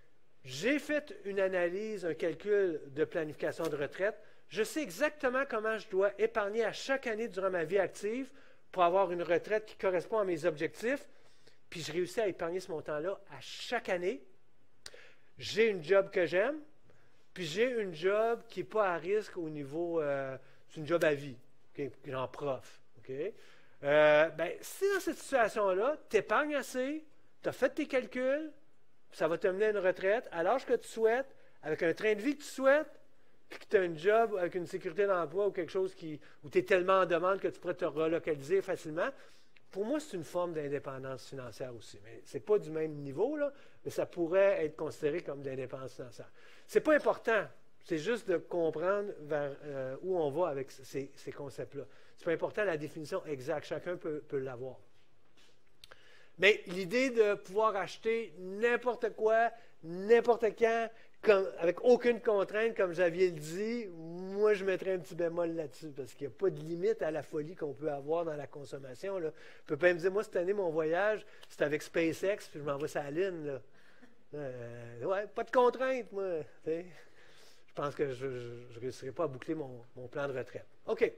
j'ai fait une analyse, un calcul de planification de retraite. Je sais exactement comment je dois épargner à chaque année durant ma vie active pour avoir une retraite qui correspond à mes objectifs. Puis je réussis à épargner ce montant-là à chaque année. J'ai une job que j'aime, puis j'ai une job qui n'est pas à risque au niveau... c'est une job à vie, okay, genre prof. Okay? Si dans cette situation-là, tu épargnes assez, tu as fait tes calculs, ça va te mener à une retraite à l'âge que tu souhaites, avec un train de vie que tu souhaites, puis que tu as un job avec une sécurité d'emploi ou quelque chose où tu es tellement en demande que tu pourrais te relocaliser facilement. Pour moi, c'est une forme d'indépendance financière aussi. Mais ce n'est pas du même niveau, là, mais ça pourrait être considéré comme de l'indépendance financière. Ce n'est pas important. C'est juste de comprendre vers où on va avec ces concepts-là. Ce n'est pas important la définition exacte. Chacun peut l'avoir. Mais l'idée de pouvoir acheter n'importe quoi, n'importe quand, avec aucune contrainte, comme j'avais dit, moi, je mettrais un petit bémol là-dessus, parce qu'il n'y a pas de limite à la folie qu'on peut avoir dans la consommation. Là. Je peux pas me dire, moi, cette année, mon voyage, c'est avec SpaceX, puis je m'envoie sur la Lune. Ouais, pas de contrainte, moi. T'sais. Je pense que je ne réussirai pas à boucler mon plan de retraite. OK.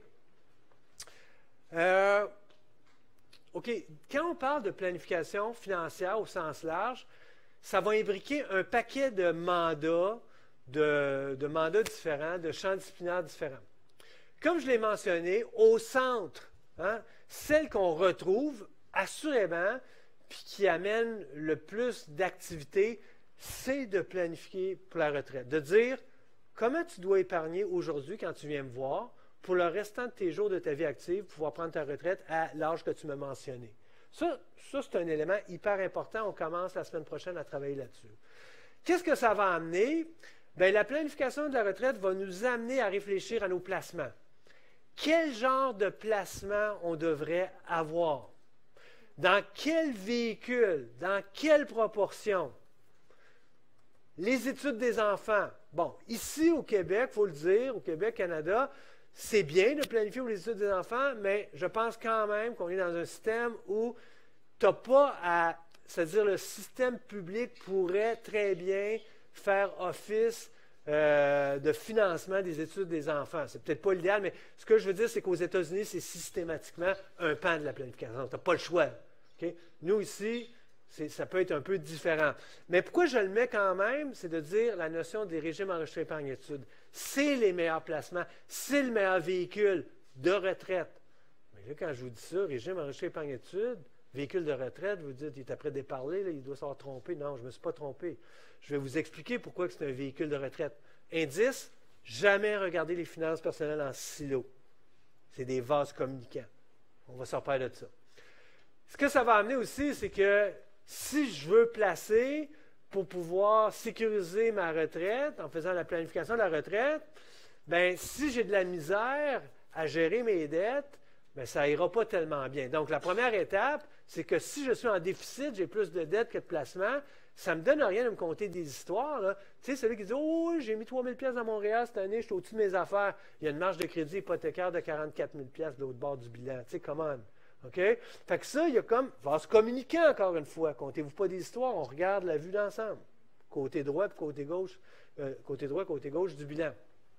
OK. Quand on parle de planification financière au sens large, ça va imbriquer un paquet de mandats, de mandats différents, de champs disciplinaires différents. Comme je l'ai mentionné, au centre, celle qu'on retrouve assurément, puis qui amène le plus d'activité, c'est de planifier pour la retraite. De dire comment tu dois épargner aujourd'hui quand tu viens me voir pour le restant de tes jours de ta vie active, pouvoir prendre ta retraite à l'âge que tu m'as mentionné. Ça c'est un élément hyper important. On commence la semaine prochaine à travailler là-dessus. Qu'est-ce que ça va amener? Bien, la planification de la retraite va nous amener à réfléchir à nos placements. Quel genre de placement on devrait avoir? Dans quel véhicule? Dans quelle proportion? Les études des enfants. Bon, ici au Québec, il faut le dire, au Québec, Canada, c'est bien de planifier pour les études des enfants, mais je pense quand même qu'on est dans un système où tu n'as pas à... C'est-à-dire le système public pourrait très bien faire office de financement des études des enfants. C'est peut-être pas l'idéal, mais ce que je veux dire, c'est qu'aux États-Unis, c'est systématiquement un pan de la planification. Tu n'as pas le choix. Okay? Nous, ici, ça peut être un peu différent. Mais pourquoi je le mets quand même, c'est de dire la notion des régimes enregistrés épargne-études. C'est les meilleurs placements, c'est le meilleur véhicule de retraite. Mais là, quand je vous dis ça, régime enregistré épargne-études, véhicule de retraite, vous dites, il est après de parler, là, il doit s'avoir trompé. Non, je ne me suis pas trompé. Je vais vous expliquer pourquoi c'est un véhicule de retraite. Indice, jamais regarder les finances personnelles en silo. C'est des vases communicants. On va s'en parler de ça. Ce que ça va amener aussi, c'est que si je veux placer pour pouvoir sécuriser ma retraite en faisant la planification de la retraite, bien, si j'ai de la misère à gérer mes dettes, bien, ça n'ira pas tellement bien. Donc, la première étape, c'est que si je suis en déficit, j'ai plus de dettes que de placements, ça ne me donne rien de me conter des histoires. Là. Tu sais, celui qui dit « Oh, j'ai mis 3 000 $ dans Montréal cette année, je suis au-dessus de mes affaires. » Il y a une marge de crédit hypothécaire de 44 000 $ de l'autre bord du bilan. Tu sais, comment? OK? Fait que ça, il y a comme vase communicant, encore une fois. Comptez-vous pas des histoires, on regarde la vue d'ensemble. Côté droit et côté gauche, côté droit, côté gauche du bilan.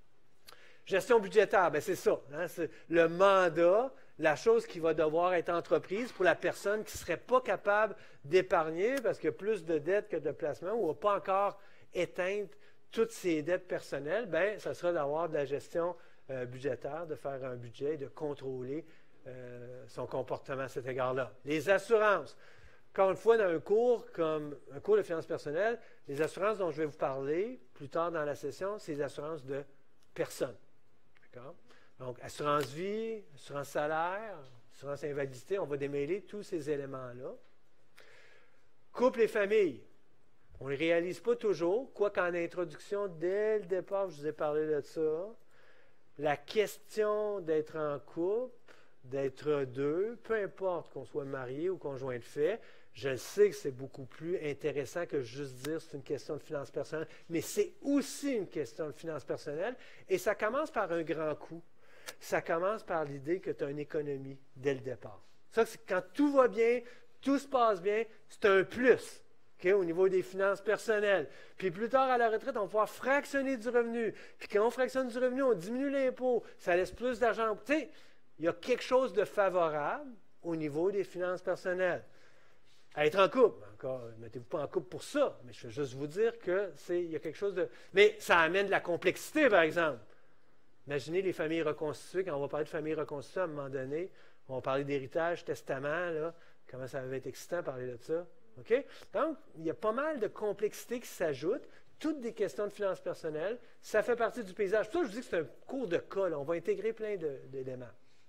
Gestion budgétaire, bien c'est ça. Hein, c'est le mandat, la chose qui va devoir être entreprise pour la personne qui ne serait pas capable d'épargner parce qu'il y a plus de dettes que de placements ou n'a pas encore éteint toutes ses dettes personnelles, bien, ça sera d'avoir de la gestion budgétaire, de faire un budget et de contrôler son comportement à cet égard-là. Les assurances. Encore une fois, dans un cours comme un cours de finances personnelles, les assurances dont je vais vous parler plus tard dans la session, c'est les assurances de personnes. D'accord? Donc, assurance vie, assurance salaire, assurance invalidité, on va démêler tous ces éléments-là. Couple et famille. On ne les réalise pas toujours, quoique en introduction, dès le départ, je vous ai parlé de ça. La question d'être en couple, d'être deux, peu importe qu'on soit marié ou conjoint de fait, je sais que c'est beaucoup plus intéressant que juste dire c'est une question de finances personnelles, mais c'est aussi une question de finances personnelles et ça commence par un grand coup. Ça commence par l'idée que tu as une économie dès le départ. Ça, c'est quand tout va bien, tout se passe bien, c'est un plus. Okay, au niveau des finances personnelles. Puis plus tard à la retraite, on va pouvoir fractionner du revenu. Puis quand on fractionne du revenu, on diminue l'impôt. Ça laisse plus d'argent. Tu sais, il y a quelque chose de favorable au niveau des finances personnelles. À être en couple, encore, mettez-vous pas en couple pour ça, mais je veux juste vous dire qu'il y a quelque chose de... Mais ça amène de la complexité, par exemple. Imaginez les familles reconstituées, quand on va parler de familles reconstituées à un moment donné, on va parler d'héritage, testament, là, comment ça va être excitant de parler de ça. OK? Donc, il y a pas mal de complexité qui s'ajoutent, toutes des questions de finances personnelles. Ça fait partie du paysage. Pour ça, je vous dis que c'est un cours de cas. Là. On va intégrer plein d'éléments.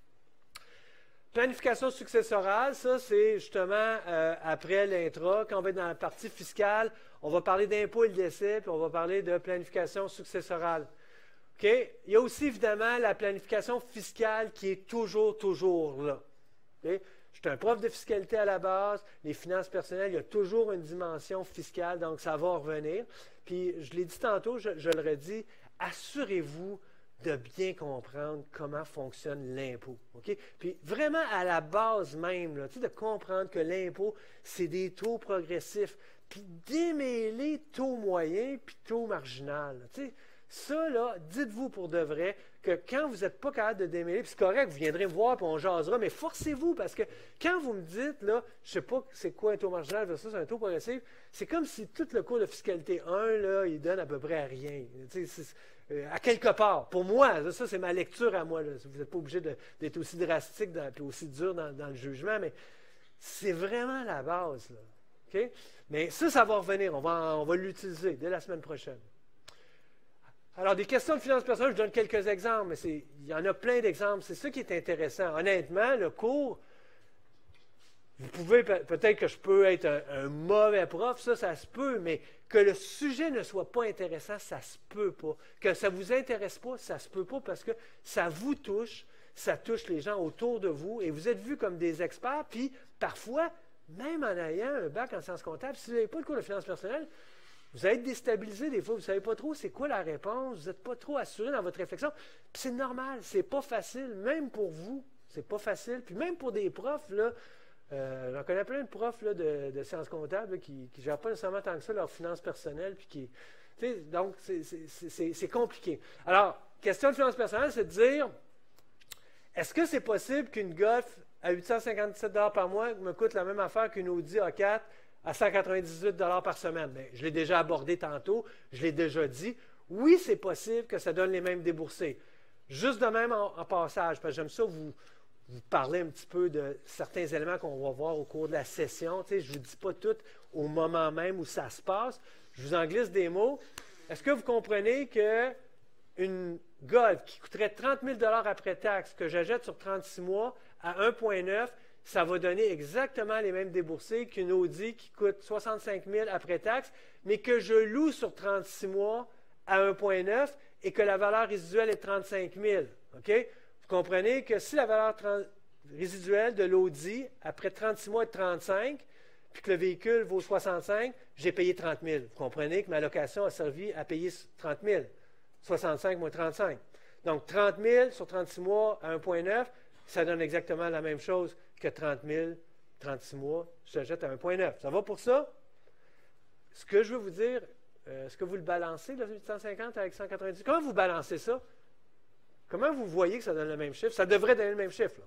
Planification successorale, ça, c'est justement après l'intra. Quand on va être dans la partie fiscale, on va parler d'impôt et le décès, puis on va parler de planification successorale. OK? Il y a aussi, évidemment, la planification fiscale qui est toujours là. OK? Je suis un prof de fiscalité à la base, les finances personnelles, il y a toujours une dimension fiscale, donc ça va revenir. Puis, je l'ai dit tantôt, je le redis, assurez-vous de bien comprendre comment fonctionne l'impôt. OK? Puis, vraiment à la base même, là, de comprendre que l'impôt, c'est des taux progressifs, puis démêler taux moyen puis taux marginal. Ça, là, dites-vous pour de vrai que quand vous n'êtes pas capable de démêler, puis c'est correct, vous viendrez me voir puis on jasera, mais forcez-vous parce que quand vous me dites, là, je ne sais pas c'est quoi un taux marginal versus un taux progressif, c'est comme si tout le cours de fiscalité 1, là, il donne à peu près à rien. À quelque part. Pour moi, ça, c'est ma lecture à moi. Là. Vous n'êtes pas obligé d'être aussi drastique et aussi dur dans le jugement, mais c'est vraiment la base. Là. Okay? Mais ça va revenir. On va l'utiliser dès la semaine prochaine. Alors, des questions de finances personnelles, je donne quelques exemples, mais il y en a plein d'exemples. C'est ça qui est intéressant. Honnêtement, le cours, vous pouvez, peut-être que je peux être un mauvais prof, ça se peut, mais que le sujet ne soit pas intéressant, ça se peut pas. Que ça ne vous intéresse pas, ça se peut pas parce que ça vous touche, ça touche les gens autour de vous et vous êtes vus comme des experts, puis parfois, même en ayant un bac en sciences comptables, si vous n'avez pas de cours de finances personnelles, vous allez être déstabilisé des fois, vous ne savez pas trop c'est quoi la réponse, vous n'êtes pas trop assuré dans votre réflexion. Puis c'est normal, c'est pas facile, même pour vous, c'est pas facile. Puis même pour des profs, là, j'en connais plein de profs là, de sciences comptables là, qui ne gèrent pas nécessairement tant que ça leurs finances personnelles. Puis donc, c'est compliqué. Alors, question de finances personnelles, c'est de dire, est-ce que c'est possible qu'une Golf à 857 $ par mois me coûte la même affaire qu'une Audi A4 à 198 $ par semaine? Bien, je l'ai déjà abordé tantôt, je l'ai déjà dit. Oui, c'est possible que ça donne les mêmes déboursés. Juste de même en passage, parce que j'aime ça vous parler un petit peu de certains éléments qu'on va voir au cours de la session. Je ne vous dis pas tout au moment même où ça se passe. Je vous en glisse des mots. Est-ce que vous comprenez qu'une Golf qui coûterait 30 000 $ après taxe, que j'achète sur 36 mois à 1,9, ça va donner exactement les mêmes déboursés qu'une Audi qui coûte 65 000 après taxe, mais que je loue sur 36 mois à 1,9 et que la valeur résiduelle est 35 000. OK? Vous comprenez que si la valeur résiduelle de l'Audi, après 36 mois, est 35, puis que le véhicule vaut 65, j'ai payé 30 000. Vous comprenez que ma location a servi à payer 30 000. 65 moins 35. Donc, 30 000 sur 36 mois à 1,9, ça donne exactement la même chose que 30 000, 36 mois, je jette à 1,9. Ça va pour ça? Ce que je veux vous dire, est-ce que vous le balancez, le 850 avec 190? Comment vous balancez ça? Comment vous voyez que ça donne le même chiffre? Ça devrait donner le même chiffre, là.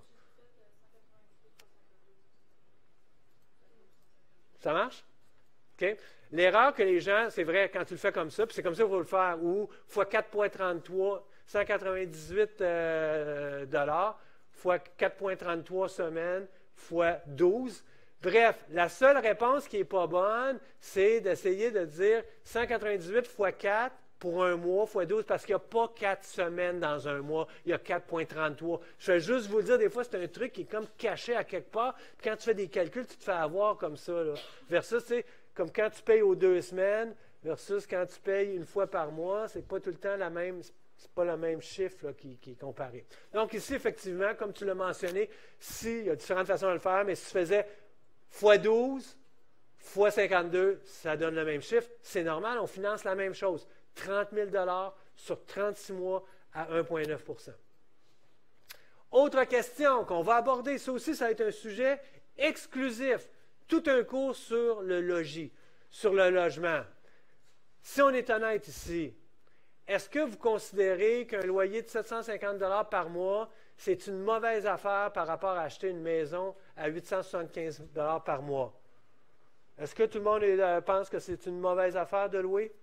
Ça marche? OK? L'erreur que les gens, c'est vrai, quand tu le fais comme ça, puis c'est comme ça qu'il faut le faire, ou fois 4,33, 198 $ fois 4,33 semaines, fois 12. Bref, la seule réponse qui n'est pas bonne, c'est d'essayer de dire 198 fois 4 pour un mois, fois 12, parce qu'il n'y a pas 4 semaines dans un mois, il y a 4,33. Je vais juste vous le dire, des fois, c'est un truc qui est comme caché à quelque part. Puis quand tu fais des calculs, tu te fais avoir comme ça. Là. Versus, tu sais, comme quand tu payes aux 2 semaines, versus quand tu payes une fois par mois, c'est pas tout le temps la même... C'est pas le même chiffre là, qui est comparé. Donc ici, effectivement, comme tu l'as mentionné, il y a différentes façons de le faire, mais si tu faisais fois 12, fois 52, ça donne le même chiffre. C'est normal, on finance la même chose. 30 000 $ sur 36 mois à 1,9 %. Autre question qu'on va aborder, ça aussi, ça va être un sujet exclusif. Tout un cours sur le logis. sur le logement. Si on est honnête ici, est-ce que vous considérez qu'un loyer de 750 $ par mois, c'est une mauvaise affaire par rapport à acheter une maison à 875 $ par mois? Est-ce que tout le monde pense que c'est une mauvaise affaire de louer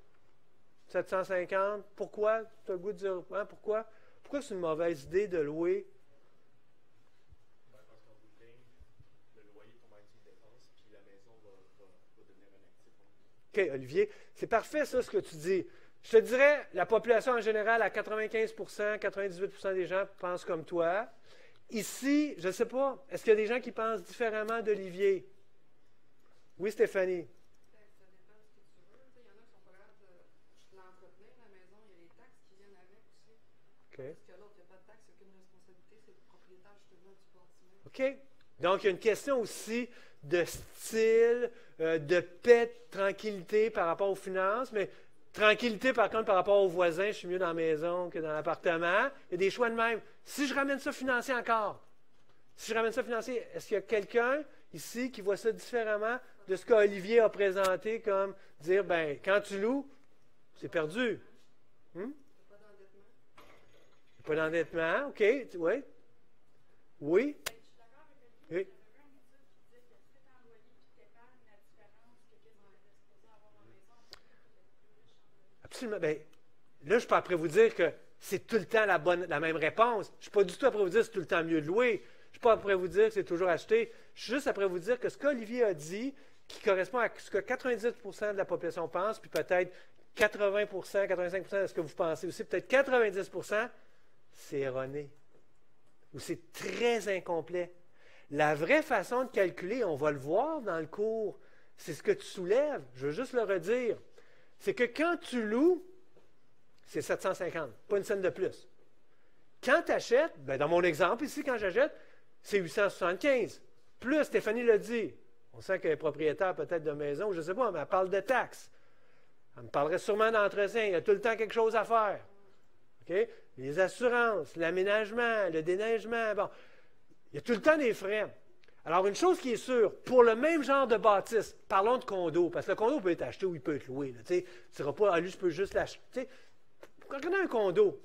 750? Pourquoi? Tu as le goût de dire hein, pourquoi? Pourquoi c'est une mauvaise idée de louer? Parce qu'en bout de ligne, le loyer tombe être une dépense, puis la maison va devenir un actif. OK, Olivier, c'est parfait ça ce que tu dis. Je te dirais, la population en général, à 95 98 % des gens pensent comme toi. Ici, je ne sais pas, est-ce qu'il y a des gens qui pensent différemment d'Olivier? Oui, Stéphanie. Ça dépend de ce que tu veux. Il y en a qui sont pas capables de l'entretenir, la maison. Il y a les taxes qui viennent avec aussi. OK. Parce que l'autre, il n'y a pas de taxes, il n'y a aucune responsabilité. C'est le propriétaire justement du bâtiment. OK. Donc, il y a une question aussi de style, de paix, de tranquillité par rapport aux finances, mais tranquillité, par contre, par rapport aux voisins, je suis mieux dans la maison que dans l'appartement. Il y a des choix de même. Si je ramène ça financier encore, est-ce qu'il y a quelqu'un ici qui voit ça différemment de ce qu'Olivier a présenté comme dire, ben quand tu loues, c'est perdu. Il n'y a pas d'endettement. Pas d'endettement, OK, oui. Oui. Je suis d'accord avec Olivier. Oui. Il y avait une étude qui disait que si tu es en loyer et que tu épargnes la différence que qu'est-ce qu'on était supposé avoir en maison, c'est que tu es plus riche en loyer. Absolument. Bien, là, je ne suis pas après vous dire que c'est tout le temps la même réponse. Je ne suis pas du tout après vous dire que c'est tout le temps mieux de louer. Je ne suis pas après vous dire que c'est toujours acheté. Je suis juste après vous dire que ce qu'Olivier a dit, qui correspond à ce que 90 % de la population pense, puis peut-être 80 85 % de ce que vous pensez aussi, peut-être 90 %, c'est erroné. Ou c'est très incomplet. La vraie façon de calculer, on va le voir dans le cours, c'est ce que tu soulèves. Je veux juste le redire. C'est que quand tu loues, c'est 750, pas une scène de plus. Quand tu achètes, ben dans mon exemple ici, quand j'achète, c'est 875. Plus, Stéphanie l'a dit, on sent qu'elle est propriétaire peut-être de maison, je ne sais pas, mais elle parle de taxes. Elle me parlerait sûrement d'entretien, il y a tout le temps quelque chose à faire. OK? Les assurances, l'aménagement, le déneigement, bon, il y a tout le temps des frais. Alors, une chose qui est sûre, pour le même genre de bâtisse, parlons de condo, parce que le condo peut être acheté ou il peut être loué. Tu ne diras pas, ah, lui, je peux juste l'acheter. Quand on a un condo,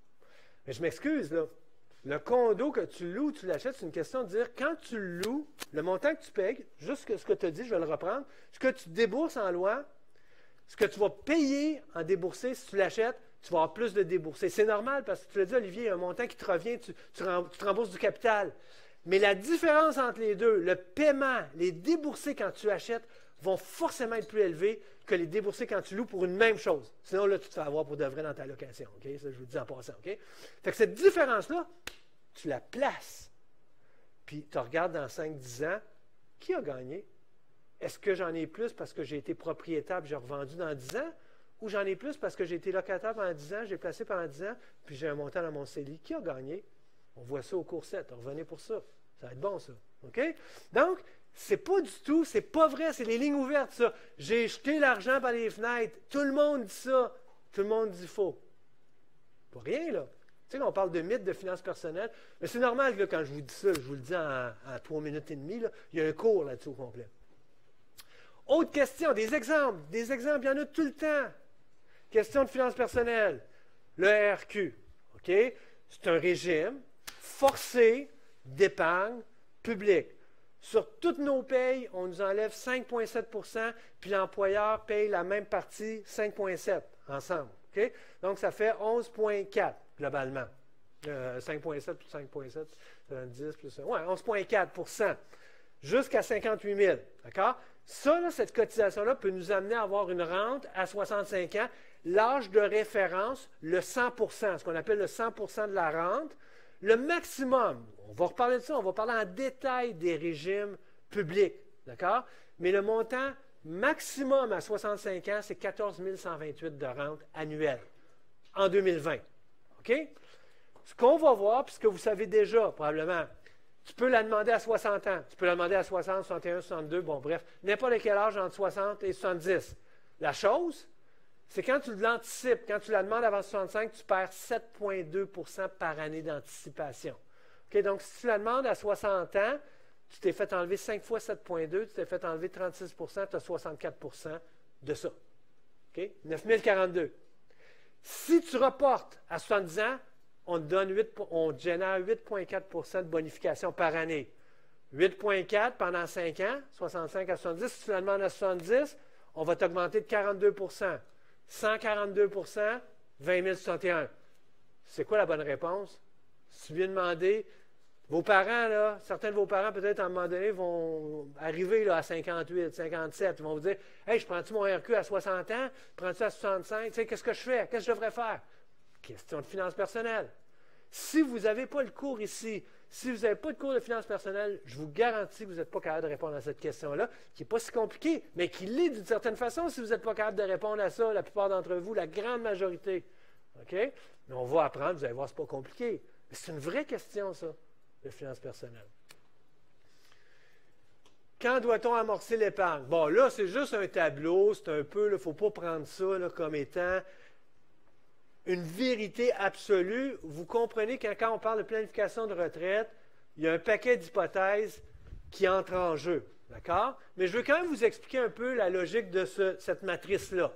mais je m'excuse, là, le condo que tu loues, tu l'achètes, c'est une question de dire, quand tu le loues, le montant que tu payes, juste ce que tu as dit, je vais le reprendre, ce que tu débourses en loi, ce que tu vas payer en déboursé si tu l'achètes, tu vas avoir plus de déboursés. C'est normal parce que tu l'as dit, Olivier, il y a un montant qui te revient, tu te rembourses du capital. Mais la différence entre les deux, le paiement, les déboursés quand tu achètes, vont forcément être plus élevés que les déboursés quand tu loues pour une même chose. Sinon, là, tu te fais avoir pour de vrai dans ta location. Okay? Ça, je vous le dis en passant. Okay? Fait que cette différence-là, tu la places. Puis tu regardes dans 5-10 ans, qui a gagné? Est-ce que j'en ai plus parce que j'ai été propriétaire et j'ai revendu dans 10 ans? Ou j'en ai plus parce que j'ai été locataire pendant 10 ans, j'ai placé pendant 10 ans, puis j'ai un montant dans mon CELI? Qui a gagné? On voit ça au cours 7. Revenez pour ça. Ça va être bon, ça. OK? Donc, c'est pas du tout, c'est pas vrai, c'est les lignes ouvertes, ça. J'ai jeté l'argent par les fenêtres. Tout le monde dit ça. Tout le monde dit faux. Pas rien, là. Tu sais, on parle de mythe, de finances personnelles. Mais c'est normal que quand je vous dis ça, je vous le dis en 3 minutes et demie, là, il y a un cours là-dessus au complet. Autre question, des exemples. Des exemples, il y en a tout le temps. Question de finances personnelles. Le RQ. OK? C'est un régime forcé d'épargne publique. Sur toutes nos payes, on nous enlève 5,7 %, puis l'employeur paye la même partie, 5,7 ensemble. Okay? Donc, ça fait 11,4 globalement. 5,7 plus 5,7, 10 plus... Ouais, 11,4 % jusqu'à 58 000. D'accord? Ça, là, cette cotisation-là peut nous amener à avoir une rente à 65 ans. L'âge de référence, le 100 %, ce qu'on appelle le 100 % de la rente. Le maximum, on va reparler de ça, on va parler en détail des régimes publics, d'accord? Mais le montant maximum à 65 ans, c'est 14 128 de rente annuelle en 2020, OK? Ce qu'on va voir, puisque vous savez déjà, probablement, tu peux la demander à 60 ans, tu peux la demander à 60, 61, 62, bon, bref, n'importe quel âge entre 60 et 70. La chose, c'est quand tu l'anticipes, quand tu la demandes avant 65, tu perds 7,2 % par année d'anticipation. Okay, donc, si tu la demandes à 60 ans, tu t'es fait enlever 5 fois 7,2, tu t'es fait enlever 36 tu as 64 de ça. OK? 9 042. Si tu reportes à 70 ans, on te génère 8,4 de bonification par année. 8,4 pendant 5 ans, 65 à 70. Si tu la demandes à 70, on va t'augmenter de 42 142 20 061. C'est quoi la bonne réponse? Si tu viens demander, vos parents, là, certains de vos parents, peut-être à un moment donné, vont arriver là, à 58, 57. Ils vont vous dire, hey, je prends-tu mon RQ à 60 ans? Prends-tu à 65? Tu sais, qu'est-ce que je fais? Qu'est-ce que je devrais faire? Question de finances personnelles. Si vous n'avez pas le cours ici, si vous n'avez pas de cours de finances personnelles, je vous garantis que vous n'êtes pas capable de répondre à cette question-là, qui n'est pas si compliquée, mais qui l'est d'une certaine façon si vous n'êtes pas capable de répondre à ça, la plupart d'entre vous, la grande majorité. OK? Mais on va apprendre, vous allez voir, ce n'est pas compliqué. Mais c'est une vraie question, ça, de finances personnelles. Quand doit-on amorcer l'épargne? Bon, là, c'est juste un tableau, c'est un peu, il ne faut pas prendre ça là, comme étant une vérité absolue. Vous comprenez que quand on parle de planification de retraite, il y a un paquet d'hypothèses qui entrent en jeu. D'accord? Mais je veux quand même vous expliquer un peu la logique de cette matrice-là.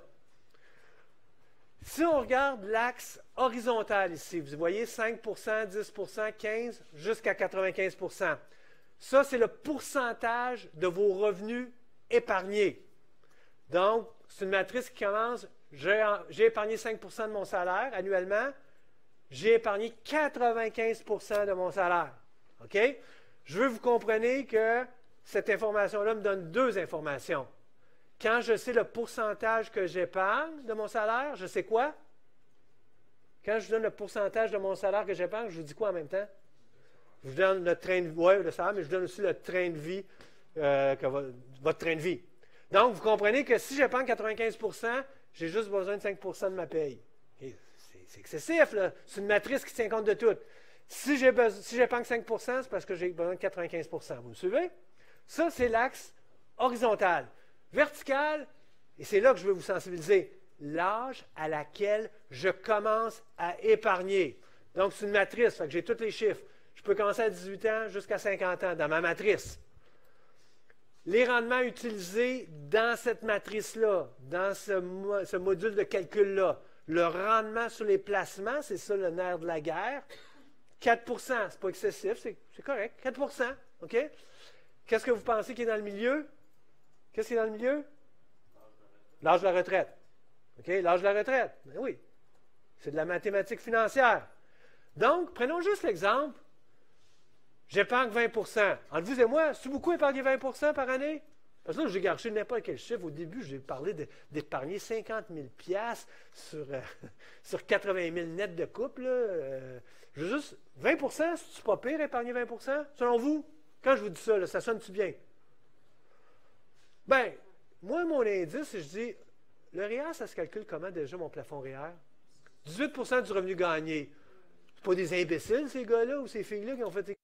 Si on regarde l'axe horizontal ici, vous voyez 5 10 15 jusqu'à 95 ça, c'est le pourcentage de vos revenus épargnés. Donc, c'est une matrice qui commence, j'ai épargné 5 de mon salaire annuellement, j'ai épargné 95 de mon salaire. OK? Je veux que vous compreniez que cette information-là me donne deux informations. Quand je sais le pourcentage que j'épargne de mon salaire, je sais quoi? Quand je vous donne le pourcentage de mon salaire que j'épargne, je vous dis quoi en même temps? Je vous donne le train de vie, oui, le salaire, mais je vous donne aussi le train de vie, votre train de vie. Donc, vous comprenez que si j'épargne 95 j'ai juste besoin de 5 de ma paye. C'est excessif, là. C'est une matrice qui tient compte de tout. Si j'épargne 5 c'est parce que j'ai besoin de 95 vous me suivez? Ça, c'est l'axe horizontal. Vertical, et c'est là que je veux vous sensibiliser, l'âge à laquelle je commence à épargner. Donc, c'est une matrice, fait que j'ai tous les chiffres. Je peux commencer à 18 ans jusqu'à 50 ans dans ma matrice. Les rendements utilisés dans cette matrice-là, dans ce module de calcul-là, le rendement sur les placements, c'est ça le nerf de la guerre, 4 c'est pas excessif, c'est correct, 4 OK? Qu'est-ce que vous pensez qui est dans le milieu? Qu'est-ce qui est dans le milieu? L'âge de la retraite. OK? L'âge de la retraite. Ben oui. C'est de la mathématique financière. Donc, prenons juste l'exemple. J'épargne 20 entre vous et moi, c'est beaucoup épargner 20 par année? Parce que là, j'ai gâché n'importe quel chiffre. Au début, j'ai parlé d'épargner 50 000 sur 80 000 nets de couple. Je veux juste, 20 c'est pas pire, épargner 20 selon vous? Quand je vous dis ça, là, ça sonne-tu bien? Bien, moi, mon indice, je dis, le REER, ça se calcule comment déjà, mon plafond REER? 18 du revenu gagné. C'est pas des imbéciles, ces gars-là ou ces filles-là qui ont fait